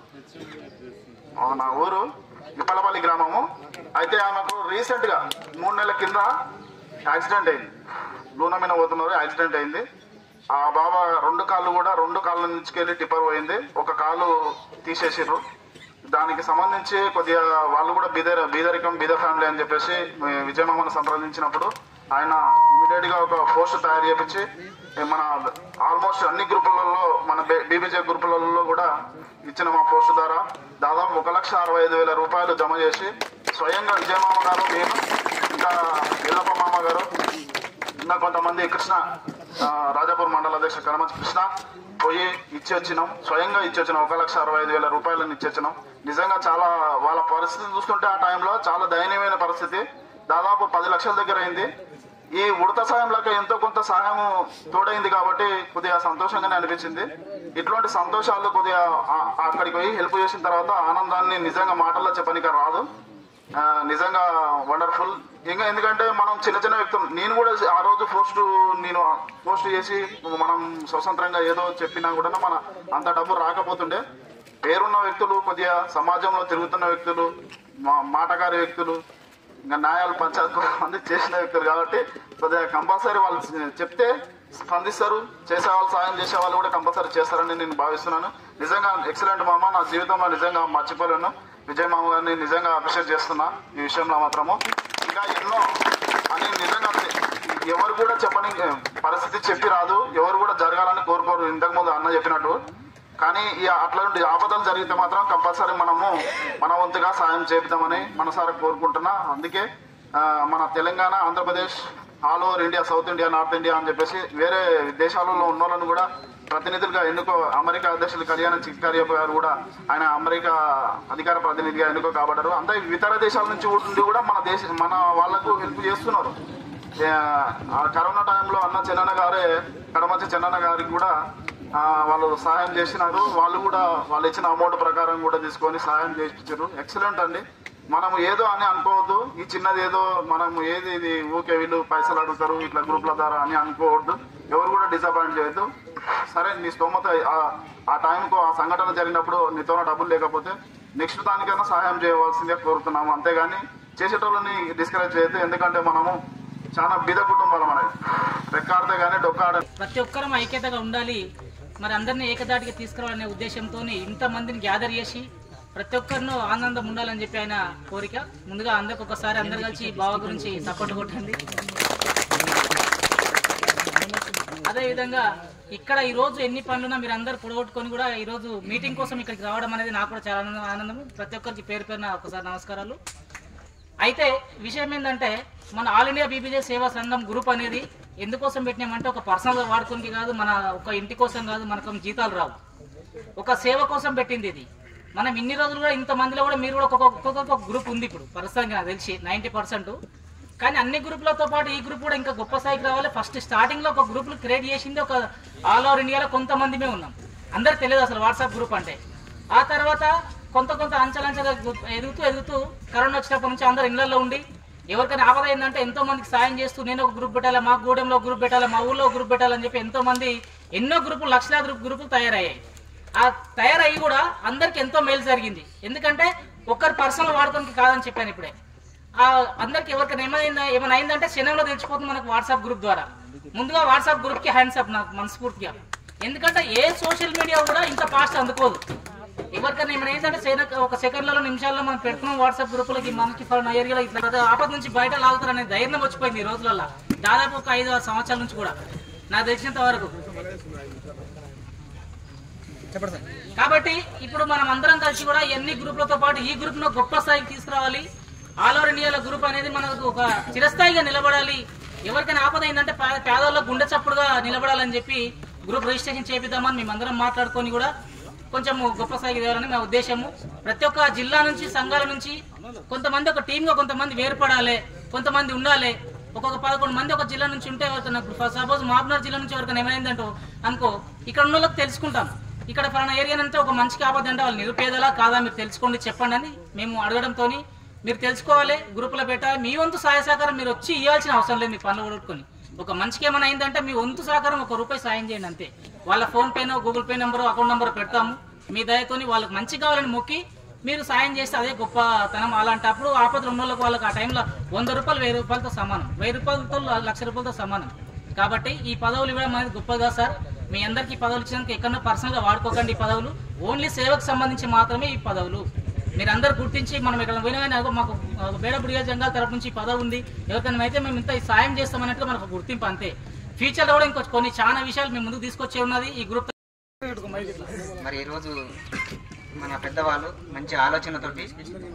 నా ఊరు ఇప్పలపల్లి గ్రామము. అయితే ఆమెకు రీసెంట్ గా మూడు నెలల కింద యాక్సిడెంట్ అయింది. లూన మీద పోతున్నారు, యాక్సిడెంట్ అయింది. ఆ బాబా రెండు కాళ్ళు కూడా రెండు కాళ్ళ నుంచికెళ్ళి టిప్పర్ పోయింది. ఒక కాలు తీసేసిర్రు. దానికి సంబంధించి కొద్దిగా వాళ్ళు కూడా బీదర్ బీదరికం బీదర్ ఫ్యామిలీ అని చెప్పేసి విజయమామను సంప్రదించినప్పుడు ఆయన ఇమీడియట్ గా ఒక పోస్ట్ తయారు చేపించి మన ఆల్మోస్ట్ అన్ని గ్రూపులలో మన బీబీజే గ్రూపులలో కూడా ఇచ్చిన మా పోస్ట్ ద్వారా దాదాపు ఒక లక్ష అరవై ఐదు వేల రూపాయలు జమ చేసి స్వయంగా విజయమామ గారు, నేను ఇంకా ఎల్లప్ప మామ గారు, ఇంకా కొంతమంది కృష్ణ రాజాపూర్ మండల అధ్యక్షుడు కనమంచి కృష్ణ పోయి ఇచ్చి వచ్చినాం. స్వయంగా ఇచ్చి వచ్చినాం. ఒక లక్ష అరవై ఐదు వేల రూపాయలను ఇచ్చి వచ్చినాం. నిజంగా చాలా వాళ్ళ పరిస్థితి చూస్తుంటే ఆ టైంలో చాలా దయనీయమైన పరిస్థితి. దాదాపు పది లక్షల దగ్గర అయింది. ఈ ఉడత సాయంలోకి ఎంతో కొంత సహాయం తోడైంది కాబట్టి కొద్దిగా సంతోషంగానే అనిపించింది. ఇటువంటి సంతోషాలు కొద్దిగా అక్కడికి పోయి హెల్ప్ చేసిన తర్వాత ఆనందాన్ని నిజంగా మాటల్లో చెప్పనిక రాదు. నిజంగా వండర్ఫుల్. ఇంకా ఎందుకంటే మనం చిన్న చిన్న వ్యక్తులు, నేను కూడా ఆ రోజు పోస్ట్ నేను పోస్ట్ చేసి మనం స్వతంత్రంగా ఏదో చెప్పినా కూడా మన అంత డబ్బు రాకపోతుండే. పేరున్న వ్యక్తులు, కొద్దిగా సమాజంలో తిరుగుతున్న వ్యక్తులు, మాటగారి వ్యక్తులు, ఇంకా న్యాయాలు పంచాయతీ మంది చేసిన వ్యక్తులు కాబట్టి కొద్దిగా కంపల్సరీ వాళ్ళు చెప్తే స్పందిస్తారు. చేసే వాళ్ళు సాయం చేసే వాళ్ళు కూడా కంపల్సరీ చేస్తారని నేను భావిస్తున్నాను. నిజంగా ఎక్సలెంట్ మామ. నా జీవితంలో నిజంగా మర్చిపోలేను. విజయ్ మామ గారిని నిజంగా అప్రిషియేట్ చేస్తున్నా ఈ విషయంలో మాత్రము. ఇంకా ఎన్నో అని నిజంగా ఎవరు కూడా చెప్పని పరిస్థితి చెప్పి రాదు, ఎవరు కూడా జరగాలని కోరుకోరు ఇంతకుముందు అన్న చెప్పినట్టు. కానీ ఈ అట్లాంటి ఆపదలు జరిగితే మాత్రం కంపల్సరీ మనము మన వంతుగా సాయం చేద్దామని మనసారా కోరుకుంటున్నా. అందుకే మన Telangana, Andhra Pradesh all over India, south India, north India అని చెప్పేసి వేరే దేశాలలో ఉన్న వాళ్ళని కూడా ప్రతినిధులుగా ఎన్నుకో. అమెరికా అధ్యక్షులు కళ్యాణ చిక్కారియప్ప గారు కూడా ఆయన అమెరికా అధికార ప్రతినిధిగా ఎన్నుకో కాబడ్డారు. అంతే ఇతర దేశాల నుంచి ఉండి కూడా మన దేశ మన వాళ్లకు హెల్ప్ చేస్తున్నారు. కరోనా టైంలో అన్న చెన్నన్న గారే కడమంచి చెన్నన్న గారికి కూడా వాళ్ళు సహాయం చేసినారు. వాళ్ళు కూడా వాళ్ళు ఇచ్చిన అమౌంట్ ప్రకారం కూడా తీసుకొని సహాయం చేయించారు. ఎక్సలెంట్ అండి. మనం ఏదో అని అనుకోవద్దు. ఈ చిన్నది ఏదో మనం ఏది ఇది ఊకే వీళ్ళు పైసలు అడుగుతారు ఇట్లా గ్రూప్ల ద్వారా అని అనుకోవద్దు. ఎవరు కూడా డిసప్పాయింట్ చేయొద్దు. సరే నీ స్తోమత ఆ టైంకు ఆ సంఘటన జరిగినప్పుడు నీతో డబ్బులు లేకపోతే నెక్స్ట్ దానికైనా సహాయం చేయవలసిందే కోరుతున్నాము. అంతేగాని చేసేటోళ్ళని డిస్కరేజ్ చేయొద్దు. ఎందుకంటే మనము చాలా బీద కుటుంబాలు మనది. రెక్కాడితే కానీ డొక్కాడ ప్రతి ఒక్కరం ఐక్యతగా ఉండాలి, మరి అందరినీ ఏకదాటిగా తీసుకురావాలనే ఉద్దేశంతో ఇంతమందిని గ్యాదర్ చేసి ప్రతి ఒక్కరినూ ఆనందం ఉండాలని చెప్పి ఆయన కోరిక. ముందుగా అందరికి ఒకసారి అందరు కలిసి బావ గురించి సపోర్ట్ కొట్టండి. అదేవిధంగా ఇక్కడ ఈరోజు ఎన్ని పనులున్నా మీరు అందరు పొడగొట్టుకొని కూడా ఈరోజు మీటింగ్ కోసం ఇక్కడికి రావడం అనేది నాకు కూడా చాలా ఆనందం. ప్రతి ఒక్కరికి పేరు పేరున ఒకసారి నమస్కారాలు. అయితే విషయం ఏంటంటే మన ఆల్ ఇండియా బీబీజే సేవా సంఘం గ్రూప్ అనేది ఎందుకోసం పెట్టినామంటే ఒక పర్సనల్గా వాడుకోనికి కాదు, మన ఒక ఇంటి కోసం కాదు, మనకు జీతాలు రావు, ఒక సేవ కోసం పెట్టింది ఇది. మనం ఇన్ని రోజులు కూడా ఇంతమందిలో కూడా మీరు కూడా ఒక్కొక్క ఒక్కొక్క గ్రూప్ ఉంది ఇప్పుడు ప్రస్తుతానికి నాకు తెలిసి నైంటీ పర్సెంట్. కానీ అన్ని గ్రూపులతో పాటు ఈ గ్రూప్ కూడా ఇంకా గొప్ప స్థాయికి రావాలి. ఫస్ట్ స్టార్టింగ్లో ఒక గ్రూపులు క్రియేట్ చేసింది ఒక ఆల్ ఓవర్ ఇండియాలో కొంతమందిమే ఉన్నాం, అందరికి తెలియదు అసలు వాట్సాప్ గ్రూప్ అంటే. ఆ తర్వాత కొంత కొంత అంచెలంచెగా ఎదుగుతూ ఎదుగుతూ కరోనా వచ్చినప్పటి నుంచి అందరు ఇళ్లలో ఉండి ఎవరికైనా ఆపద ఏంటంటే ఎంతో మందికి సాయం చేస్తూ నేను ఒక గ్రూప్ పెట్టాలా, మా గూడెంలో గ్రూప్ పెట్టాలా, మా ఊళ్ళో గ్రూప్ పెట్టాలని చెప్పి ఎంతో మంది ఎన్నో గ్రూపులు లక్షలాది గ్రూప్ గ్రూపులు తయారయ్యాయి. ఆ తయారయ్యి కూడా అందరికి ఎంతో మేలు జరిగింది. ఎందుకంటే ఒక్కరి పర్సనల్ వాడుకోనికి కాదని చెప్పాను ఇప్పుడే. ఆ అందరికి ఎవరికైనా ఏమైందా ఏమైనా అయిందంటే క్షణంలో తెలిసిపోతుంది మనకు వాట్సాప్ గ్రూప్ ద్వారా. ముందుగా వాట్సాప్ గ్రూప్కి హ్యాండ్స్ అప్ నాకు మనస్ఫూర్తిగా. ఎందుకంటే ఏ సోషల్ మీడియా కూడా ఇంత ఫాస్ట్ అందుకోదు. ఎవరికైనా ఏమైనా ఏంటంటే ఒక సెకండ్లలో నిమిషాల్లో మనం పెడుతున్నాం వాట్సాప్ గ్రూపులకి, మనకి ఫలానా ఏరియాలో ఇట్లా ఆపద నుంచి బయట లాగుతారనే ధైర్యం వచ్చిపోయింది ఈ రోజులలో. దాదాపు ఒక ఐదు ఆరు సంవత్సరాల నుంచి కూడా నాకు తెలిసినంత వరకు. కాబట్టి ఇప్పుడు మనం అందరం కలిసి కూడా ఎన్ని గ్రూపులతో పాటు ఈ గ్రూప్ ను గొప్ప స్థాయికి తీసుకురావాలి. ఆల్ ఓవర్ ఇండియాలో గ్రూప్ అనేది మనకు ఒక చిరస్థాయిగా నిలబడాలి. ఎవరికైనా ఆపద ఏంటంటే పేదవాళ్ళ గుండె చప్పుడుగా నిలబడాలని చెప్పి గ్రూప్ రిజిస్ట్రేషన్ చేపిద్దామని మేమందరం మాట్లాడుకొని కూడా కొంచెం గొప్ప స్థాయికి తేవాలని మా ఉద్దేశము. ప్రతి ఒక్క జిల్లా నుంచి సంఘాల నుంచి కొంతమంది ఒక టీంగా కొంతమంది వేరుపడాలి, కొంతమంది ఉండాలి. ఒక్కొక్క పదకొండు మంది ఒక జిల్లా నుంచి ఉంటే సపోజ్ మహబూబ్నగర్ జిల్లా నుంచి ఎవరికైనా ఏమైందంటో అనుకో, ఇక్కడ ఉన్న వాళ్ళకి తెలుసుకుంటాం ఇక్కడ ఫలానా ఏరియానంటే ఒక మంచికి ఆపద అంటే వాళ్ళు నిరుపేదలా కాదా మీరు తెలుసుకోండి చెప్పండి అని మేము అడగడంతో మీరు తెలుసుకోవాలి, గ్రూపులో పెట్టాలి. మీ వంతు సహాయ సహకారం మీరు వచ్చి ఇవ్వాల్సిన అవసరం లేదు. మీ పనులు కొడుకొని ఒక మంచికి ఏమైనా అయిందంటే మీ వంతు సహకారం ఒక రూపాయి సాయం చేయండి అంతే. వాళ్ళ ఫోన్ పేనో Google pay number account number పెడతాము. మీ దయతోని వాళ్ళకి మంచి కావాలని మొక్కి మీరు సాయం చేస్తే అదే గొప్పతనం. అలాంటప్పుడు ఆపదలు ఉన్న వాళ్ళకి వాళ్ళకి ఆ టైంలో వంద రూపాయలు వెయ్యి రూపాయలతో సమానం, వెయ్యి రూపాయలతో లక్ష రూపాయలతో సమానం. కాబట్టి ఈ పదవులు ఇవ్వడం అనేది గొప్పగా సార్. మీ అందరికీ పదవులు ఇచ్చినందుకు ఎక్కడో పర్సనల్గా వాడుకోకండి. ఈ పదవులు ఓన్లీ సేవకు సంబంధించి మాత్రమే ఈ పదవులు. మీరు అందరు గుర్తించి మనం ఎక్కడ పోయినా కానీ మాకు బేడబుడిగా జంగాల తరపు నుంచి పదవి ఉంది, ఎవరికైనా అయితే మేము ఇంత సాయం చేస్తామన్నట్టుగా మనకు గుర్తింపు అంతే. ఫ్యూచర్లో కూడా ఇంకో కొన్ని చాలా విషయాలు మేము ముందుకు తీసుకొచ్చే ఉన్నది ఈ గ్రూప్. మరి ఈరోజు మన పెద్దవాళ్ళు మంచి ఆలోచనతోటి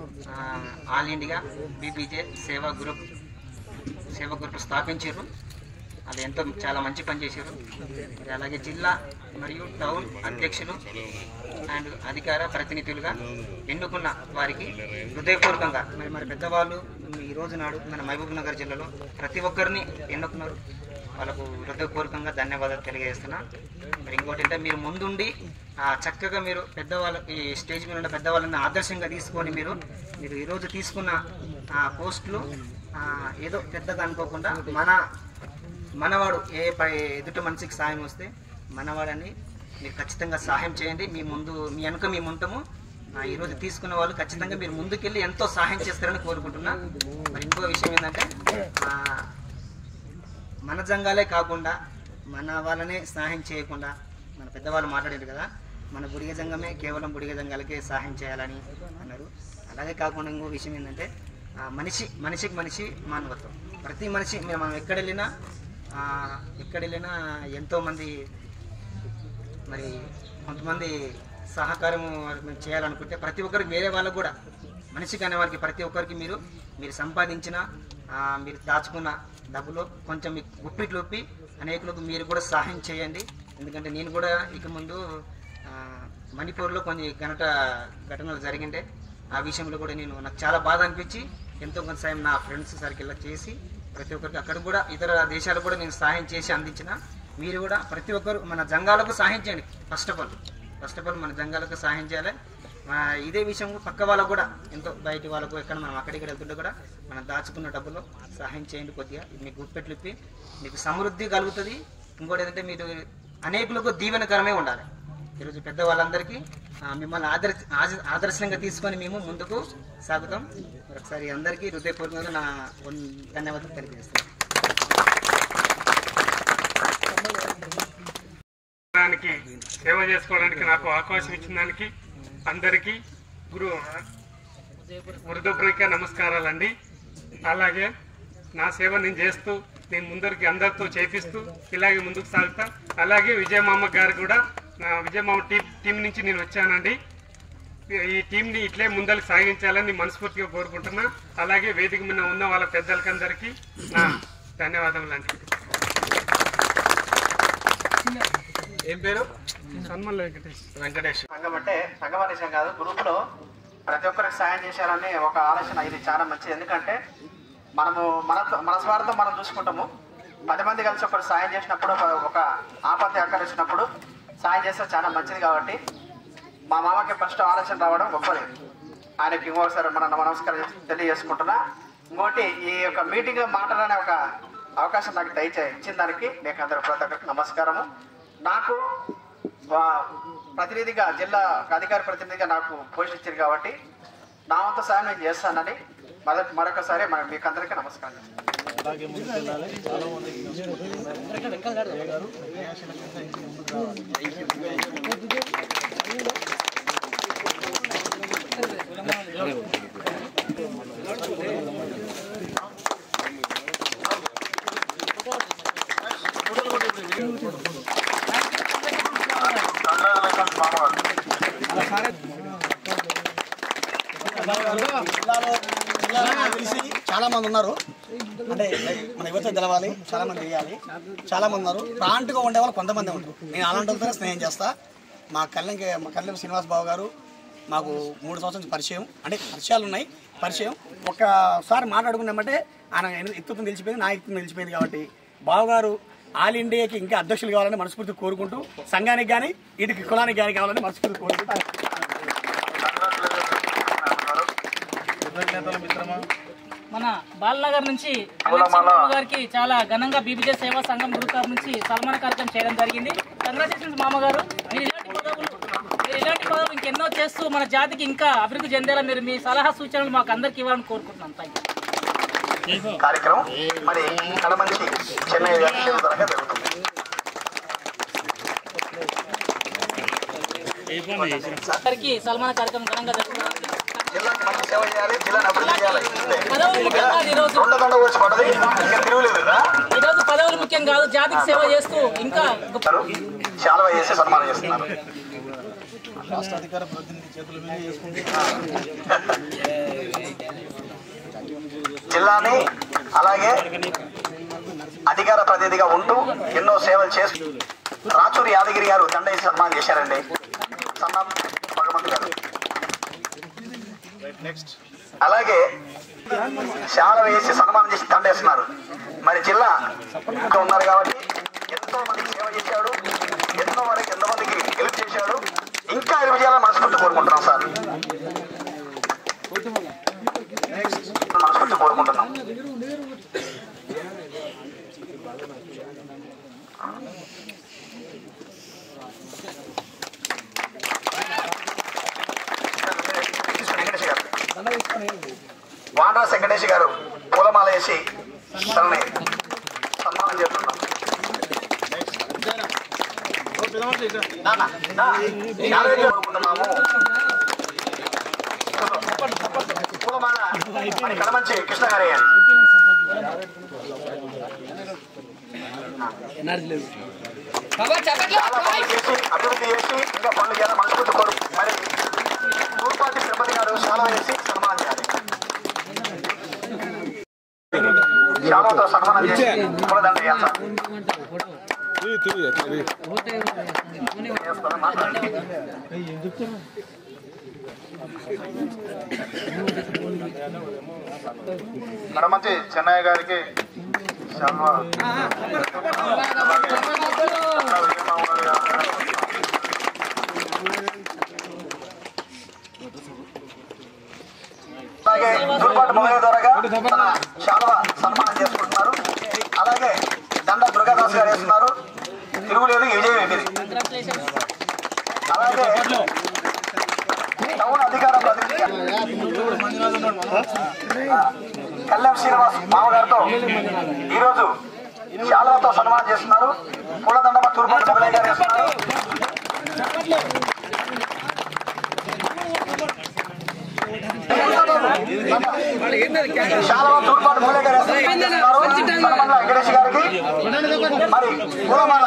ఆల్ ఇండియా బీబీజే సేవా గ్రూప్ సేవా గ్రూప్ స్థాపించారు. అది ఎంతో చాలా మంచి పని చేశారు. మరి అలాగే జిల్లా మరియు టౌన్ అధ్యక్షులు అండ్ అధికార ప్రతినిధులుగా ఎన్నుకున్న వారికి హృదయపూర్వకంగా మరి మరి పెద్దవాళ్ళు ఈ రోజు నాడు మన మహబూబ్ నగర్ జిల్లాలో ప్రతి ఒక్కరిని ఎన్నుకున్నారు. వాళ్ళకు హృదయపూర్వకంగా ధన్యవాదాలు తెలియజేస్తున్నా. మరి ఇంకోటి అంటే మీరు ముందుండి చక్కగా మీరు పెద్దవాళ్ళ ఈ స్టేజ్ మీద ఉన్న పెద్దవాళ్ళని ఆదర్శంగా తీసుకొని మీరు మీరు ఈరోజు తీసుకున్న పోస్టులు ఏదో పెద్దగా అనుకోకుండా మన మనవాడు ఏ ఎదుటి మనిషికి సాయం వస్తే మనవాడని మీరు ఖచ్చితంగా సహాయం చేయండి. మీ ముందు మీ వెనుక మేము ఉంటాము. ఈరోజు తీసుకున్న వాళ్ళు ఖచ్చితంగా మీరు ముందుకెళ్ళి ఎంతో సహాయం చేస్తారని కోరుకుంటున్నా. మరి ఇంకో విషయం ఏంటంటే మన జంగాలే కాకుండా మన వాళ్ళనే సహాయం చేయకుండా మన పెద్దవాళ్ళు మాట్లాడారు కదా, మన బుడిగ జంగమే కేవలం బుడిగ జంగాలకే సహాయం చేయాలని అన్నారు. అలాగే కాకుండా ఇంకో విషయం ఏంటంటే మనిషి మనిషికి మనిషి మానవత్వం. ప్రతి మనిషి మనం ఎక్కడ వెళ్ళినా ఎక్కడ వెళ్ళినా ఎంతోమంది మరి కొంతమంది సహకారం చేయాలనుకుంటే ప్రతి ఒక్కరికి వేరే వాళ్ళకు కూడా మనిషికి అనే వారికి ప్రతి ఒక్కరికి మీరు మీరు సంపాదించిన మీరు దాచుకున్న డబ్బులో కొంచెం మీకు గుప్పిట్లు ఒప్పి అనేకులకు మీరు కూడా సహాయం చేయండి. ఎందుకంటే నేను కూడా ఇక ముందు మణిపూర్లో కొన్ని ఘనట ఘటనలు జరిగిండే ఆ విషయంలో కూడా నేను నాకు చాలా బాధ అనిపించి ఎంతో కొంత సాయం నా ఫ్రెండ్స్ సర్కిల్లో చేసి ప్రతి ఒక్కరికి అక్కడ కూడా ఇతర దేశాలు కూడా నేను సహాయం చేసి అందించిన. మీరు కూడా ప్రతి ఒక్కరు మన జంగాలకు సహాయం చేయండి. First of all first of all మన జంగాలకు సహాయం చేయాలి. ఇదే విషయం పక్క వాళ్ళకు కూడా ఎంతో బయట వాళ్ళకు ఎక్కడ మనం అక్కడిక్కడ వెళ్తుంటే కూడా మనం దాచుకున్న డబ్బులో సహాయం చేయండి. కొద్దిగా మీకు గుప్పెట్లు ఇప్పి మీకు సమృద్ధి కలుగుతుంది. ఇంకోటి ఏంటంటే మీరు అనేకులకు దీవెనకరమే ఉండాలి. ఈరోజు పెద్దవాళ్ళందరికీ మిమ్మల్ని ఆదర్ ఆదర్శంగా తీసుకొని మేము ముందుకు సాగుతాం. ఒకసారి అందరికీ హృదయపూర్వకంగా నా ధన్యవాదాలు తెలియజేస్తాను. సేవ చేసుకోవడానికి నాకు అవకాశం ఇచ్చిన దానికి అందరికీ గురు హృదయపూర్వక నమస్కారాలండి. అలాగే నా సేవ నేను చేస్తూ నేను ముందరికి అందరితో చేపిస్తూ ఇలాగే ముందుకు సాగుతా. అలాగే విజయమామ గారు కూడా నా విజయమామ టీం టీం నుంచి నేను వచ్చానండి. ఈ టీంని ఇట్లే ముందరికి సాగించాలని మనస్ఫూర్తిగా కోరుకుంటున్నా. అలాగే వేదిక మీద ఉన్న వాళ్ళ పెద్దలకందరికీ నా ధన్యవాదములండి. ఏం పేరు? సన్మల్ వెంకటేష్. వెంకటేష్. సంఘం అంటే సంఘం అనే విషయం కాదు, గ్రూప్లో ప్రతి ఒక్కరికి సాయం చేశారని ఒక ఆలోచన. ఇది చాలా మంచిది. ఎందుకంటే మనము మన మన స్వార్థం మనం చూసుకుంటాము. పది మంది కలిసి ఒకరు సాయం చేసినప్పుడు ఒక ఆపత్తి ఆకరించినప్పుడు సాయం చేస్తే చాలా మంచిది. కాబట్టి మా మామకి ఫస్ట్ ఆలోచన రావడం గొప్పది. ఆయనకి ఇంకోసారి మన నమస్కారం తెలియజేసుకుంటున్నా. ఇంకోటి ఈ యొక్క మీటింగ్లో మాట్లాడనే ఒక అవకాశం నాకు దయచే ఇచ్చిన దానికి మీకు అందరూ ప్రతి ఒక్కరికి నమస్కారము. నాకు ప్రతినిధిగా జిల్లా అధికార ప్రతినిధిగా నాకు పోషన్ ఇచ్చారు కాబట్టి నా వంతు సాయం నేను చేస్తానని మొదటి మరొకసారి మీకు అందరికీ నమస్కారం. జిల్లాలో జిల్లాలో తెలిసి చాలా మంది ఉన్నారు. అంటే మన యువత తెలవాలి, చాలా మంది తెలియాలి. చాలా మంది ఉన్నారు. ప్రాంట్గా ఉండే వాళ్ళు కొంతమంది ఉంటారు. నేను అలాంటి వాళ్ళతో స్నేహం చేస్తా. మా కళ్యాణ్ మా కళ్యాణ్ శ్రీనివాస్ బాబు గారు మాకు మూడు సంవత్సరాల నుంచి పరిచయం. అంటే పరిచయాలు ఉన్నాయి. పరిచయం ఒక్కసారి మాట్లాడుకున్నామంటే ఆయన ఎత్తుతో నిలిచిపోయింది, నా ఎత్తుతో నిలిచిపోయింది. కాబట్టి బావగారు ఆల్ ఇండియాకి ఇంకా అధ్యక్షులు కావాలని మనస్ఫూర్తి కోరుకుంటూ, సంఘానికి కానీ వీటికి కులానికి కానీ కావాలని మనస్ఫూర్తి కోరుకుంటూ మన బాలనగర్ నుంచి గారికి చాలా ఘనంగా బీబీజే సేవా సంఘం గ్రూప్ నుంచి సన్మాన కార్యక్రమం చేయడం జరిగింది. కంగ్రాచులేషన్స్ మామగారు. మీరు ఇలాంటి పదవులు మీరు ఇలాంటి పదవులు ఇంకెన్నో చేస్తూ మన జాతికి ఇంకా అభివృద్ధి చెందేలా మీరు మీ సలహా సూచనలు మాకు అందరికి ఇవ్వాలని కోరుకుంటున్నాం. Thank you. కార్యక్రమం మరి ఇక్కడ మంచి చెన్నై అందరికీ సన్మాన కార్యక్రమం ఘనంగా జరుగుతుంది. జిల్లాకి మంచి సేవ చేయాలి, జిల్లాని అభివృద్ధి చేయాలి. ఈరోజు ఈరోజు పదవులు ముఖ్యం కాదు, జాతికి సేవ చేస్తూ ఇంకా చాలా చేసి సన్మానం చేస్తున్నారు. రాష్ట్ర అధికార ప్రతినిధి చేతుల మీద చేసుకుంటే జిల్లాని అలాగే అధికార ప్రతినిధిగా ఉంటూ ఎన్నో సేవలు చేస్తూ రాచూరి యాదగిరి గారు దండ వేసి సన్మానం చేశారండి. సన్మానం భగవంతు గారు. అలాగే చాలా వేసి సన్మానం చేసి దండేస్తున్నారు. మరి జిల్లా ఉన్నారు కాబట్టి ఎంతో మందికి సేవ చేశాడు, ఎంతో వరకు ఎంతో మందికి హెల్ప్ చేశాడు. ఇంకా హెల్ప్ చేయాలని మనస్ఫూర్తి కోరుకుంటున్నాం సార్. మనస్ఫూర్తి కోరుకుంటున్నాం. వాండ్రా వెంకటేష్ గారు పూలమాల వేసి తనని సన్మానం చేస్తున్నాం. కోరుకుంటున్నాము. పూలమాల మరి కలమంచి కృష్ణ గారి అభివృద్ధి చేసి ఇంకా పనులు చేయాలని మనస్ఫూర్తి కోరు. మరి తూర్పాటి తిరుపతి గారు చాలా వేసి సన్మానం చేయాలి. శాలువతో సన్మానం చేసి పూలదండ చేస్తారు. కడమంచి చెన్నయ్య గారికి శాలువా అలాగే దుర్పాటు మొగలి ద్వారాగా తన శాలువ సన్మానం చేసుకుంటున్నారు. అలాగే దండ దుర్గాదాస్ గారు వేస్తున్నారు. తిరుగులేదు విజయం ఎనిమిది. అలాగే టౌన్ అధికార ప్రతినిధి కళ్యాణ్ శ్రీనివాస్ మామగారితో ఈరోజు శాలువతో సన్మానం చేస్తున్నారు. పూలదండ తూర్పాటు మొగలయ్య గారు వేస్తున్నారు. శాలువ తూర్పాటు మొగలయ్య గారు వేస్తున్నారు. వెంకటేష్ గారికి మరి పూలమాల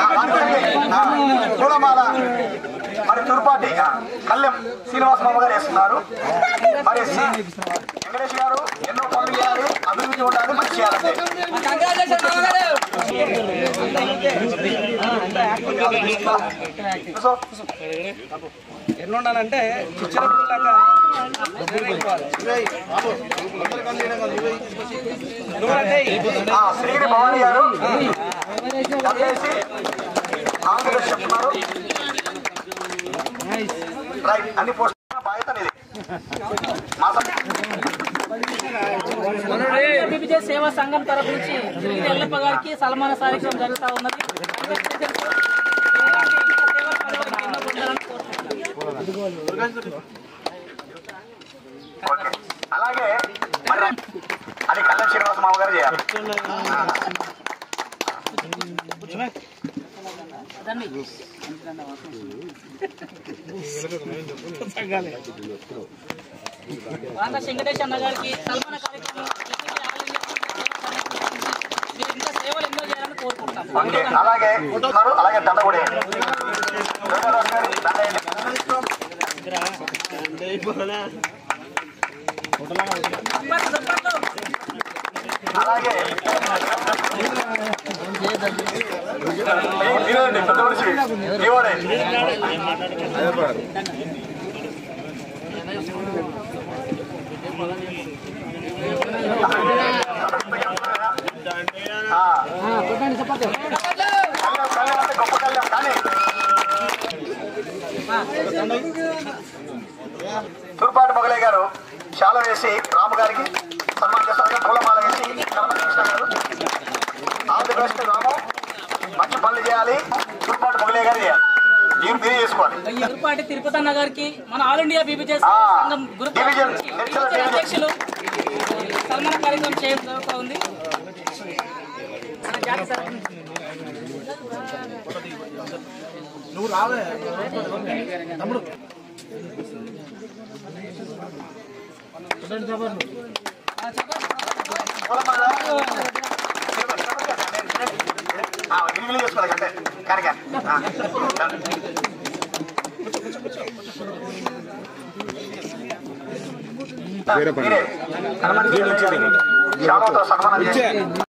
పూలమాల మరి తూర్పాటి కళ్యాణ్ శ్రీనివాస్ మామ గారు వేస్తున్నారు. మరి వెంకటేష్ గారు ఎన్నో పనులు చేయాలి, అభివృద్ధి ఉండాలి, మంచి చేయాలంటే ఎన్ని ఉండాలంటే శ్రీగిరి భవానీ గారు ఆంధ్రప్రదేశ్ చెప్తున్నారు. రైట్ అన్ని పోస్ట్ బాధ్యత ఇది. బీబీజే సేవా సంఘం తరపు నుంచి ఎల్లప్ప గారికి సన్మాన కార్యక్రమం జరుగుతూ ఉన్నది. అలాగే అది కళ్యాణ్ శ్రీనివాస మామ గారు చేయాలి. వాంగ వెంకటేష్ అన్న గారికి సన్మాన కార్యక్రమం ఇంకా సేవలు ఎన్నో చేయాలని కోరుకుంటాం. అలాగే అలాగే దండ కూడా అలాగే పెద్ద మనిషి ఇవ్వడే గొప్ప కళ్యాణ్ కానీ తూర్పాటి మొగలయ్య గారు శాల వేసి రాము గారికి సన్మానం చేస్తారు. పూలమాల వేసి కృష్ణ గారు ఆంధ్రప్రదేశ్ రాము మంచి పనులు చేయాలి. తూర్పాటి మొగలయ్య గారు చేయాలి. మీరు మీరు చేసుకోవాలి. తూర్పాటి తిరుపతి అన్న గారికి మన ఆల్ ఇండియా బీబీజే సంఘం గ్రూప్ అధ్యక్షులు సన్మాన కార్యక్రమం చేయడం జరుగుతూ ఉంది. నువ్వు రావే తమ్ముడు చేసుకోవాలి అంటే కనుక సన్మానం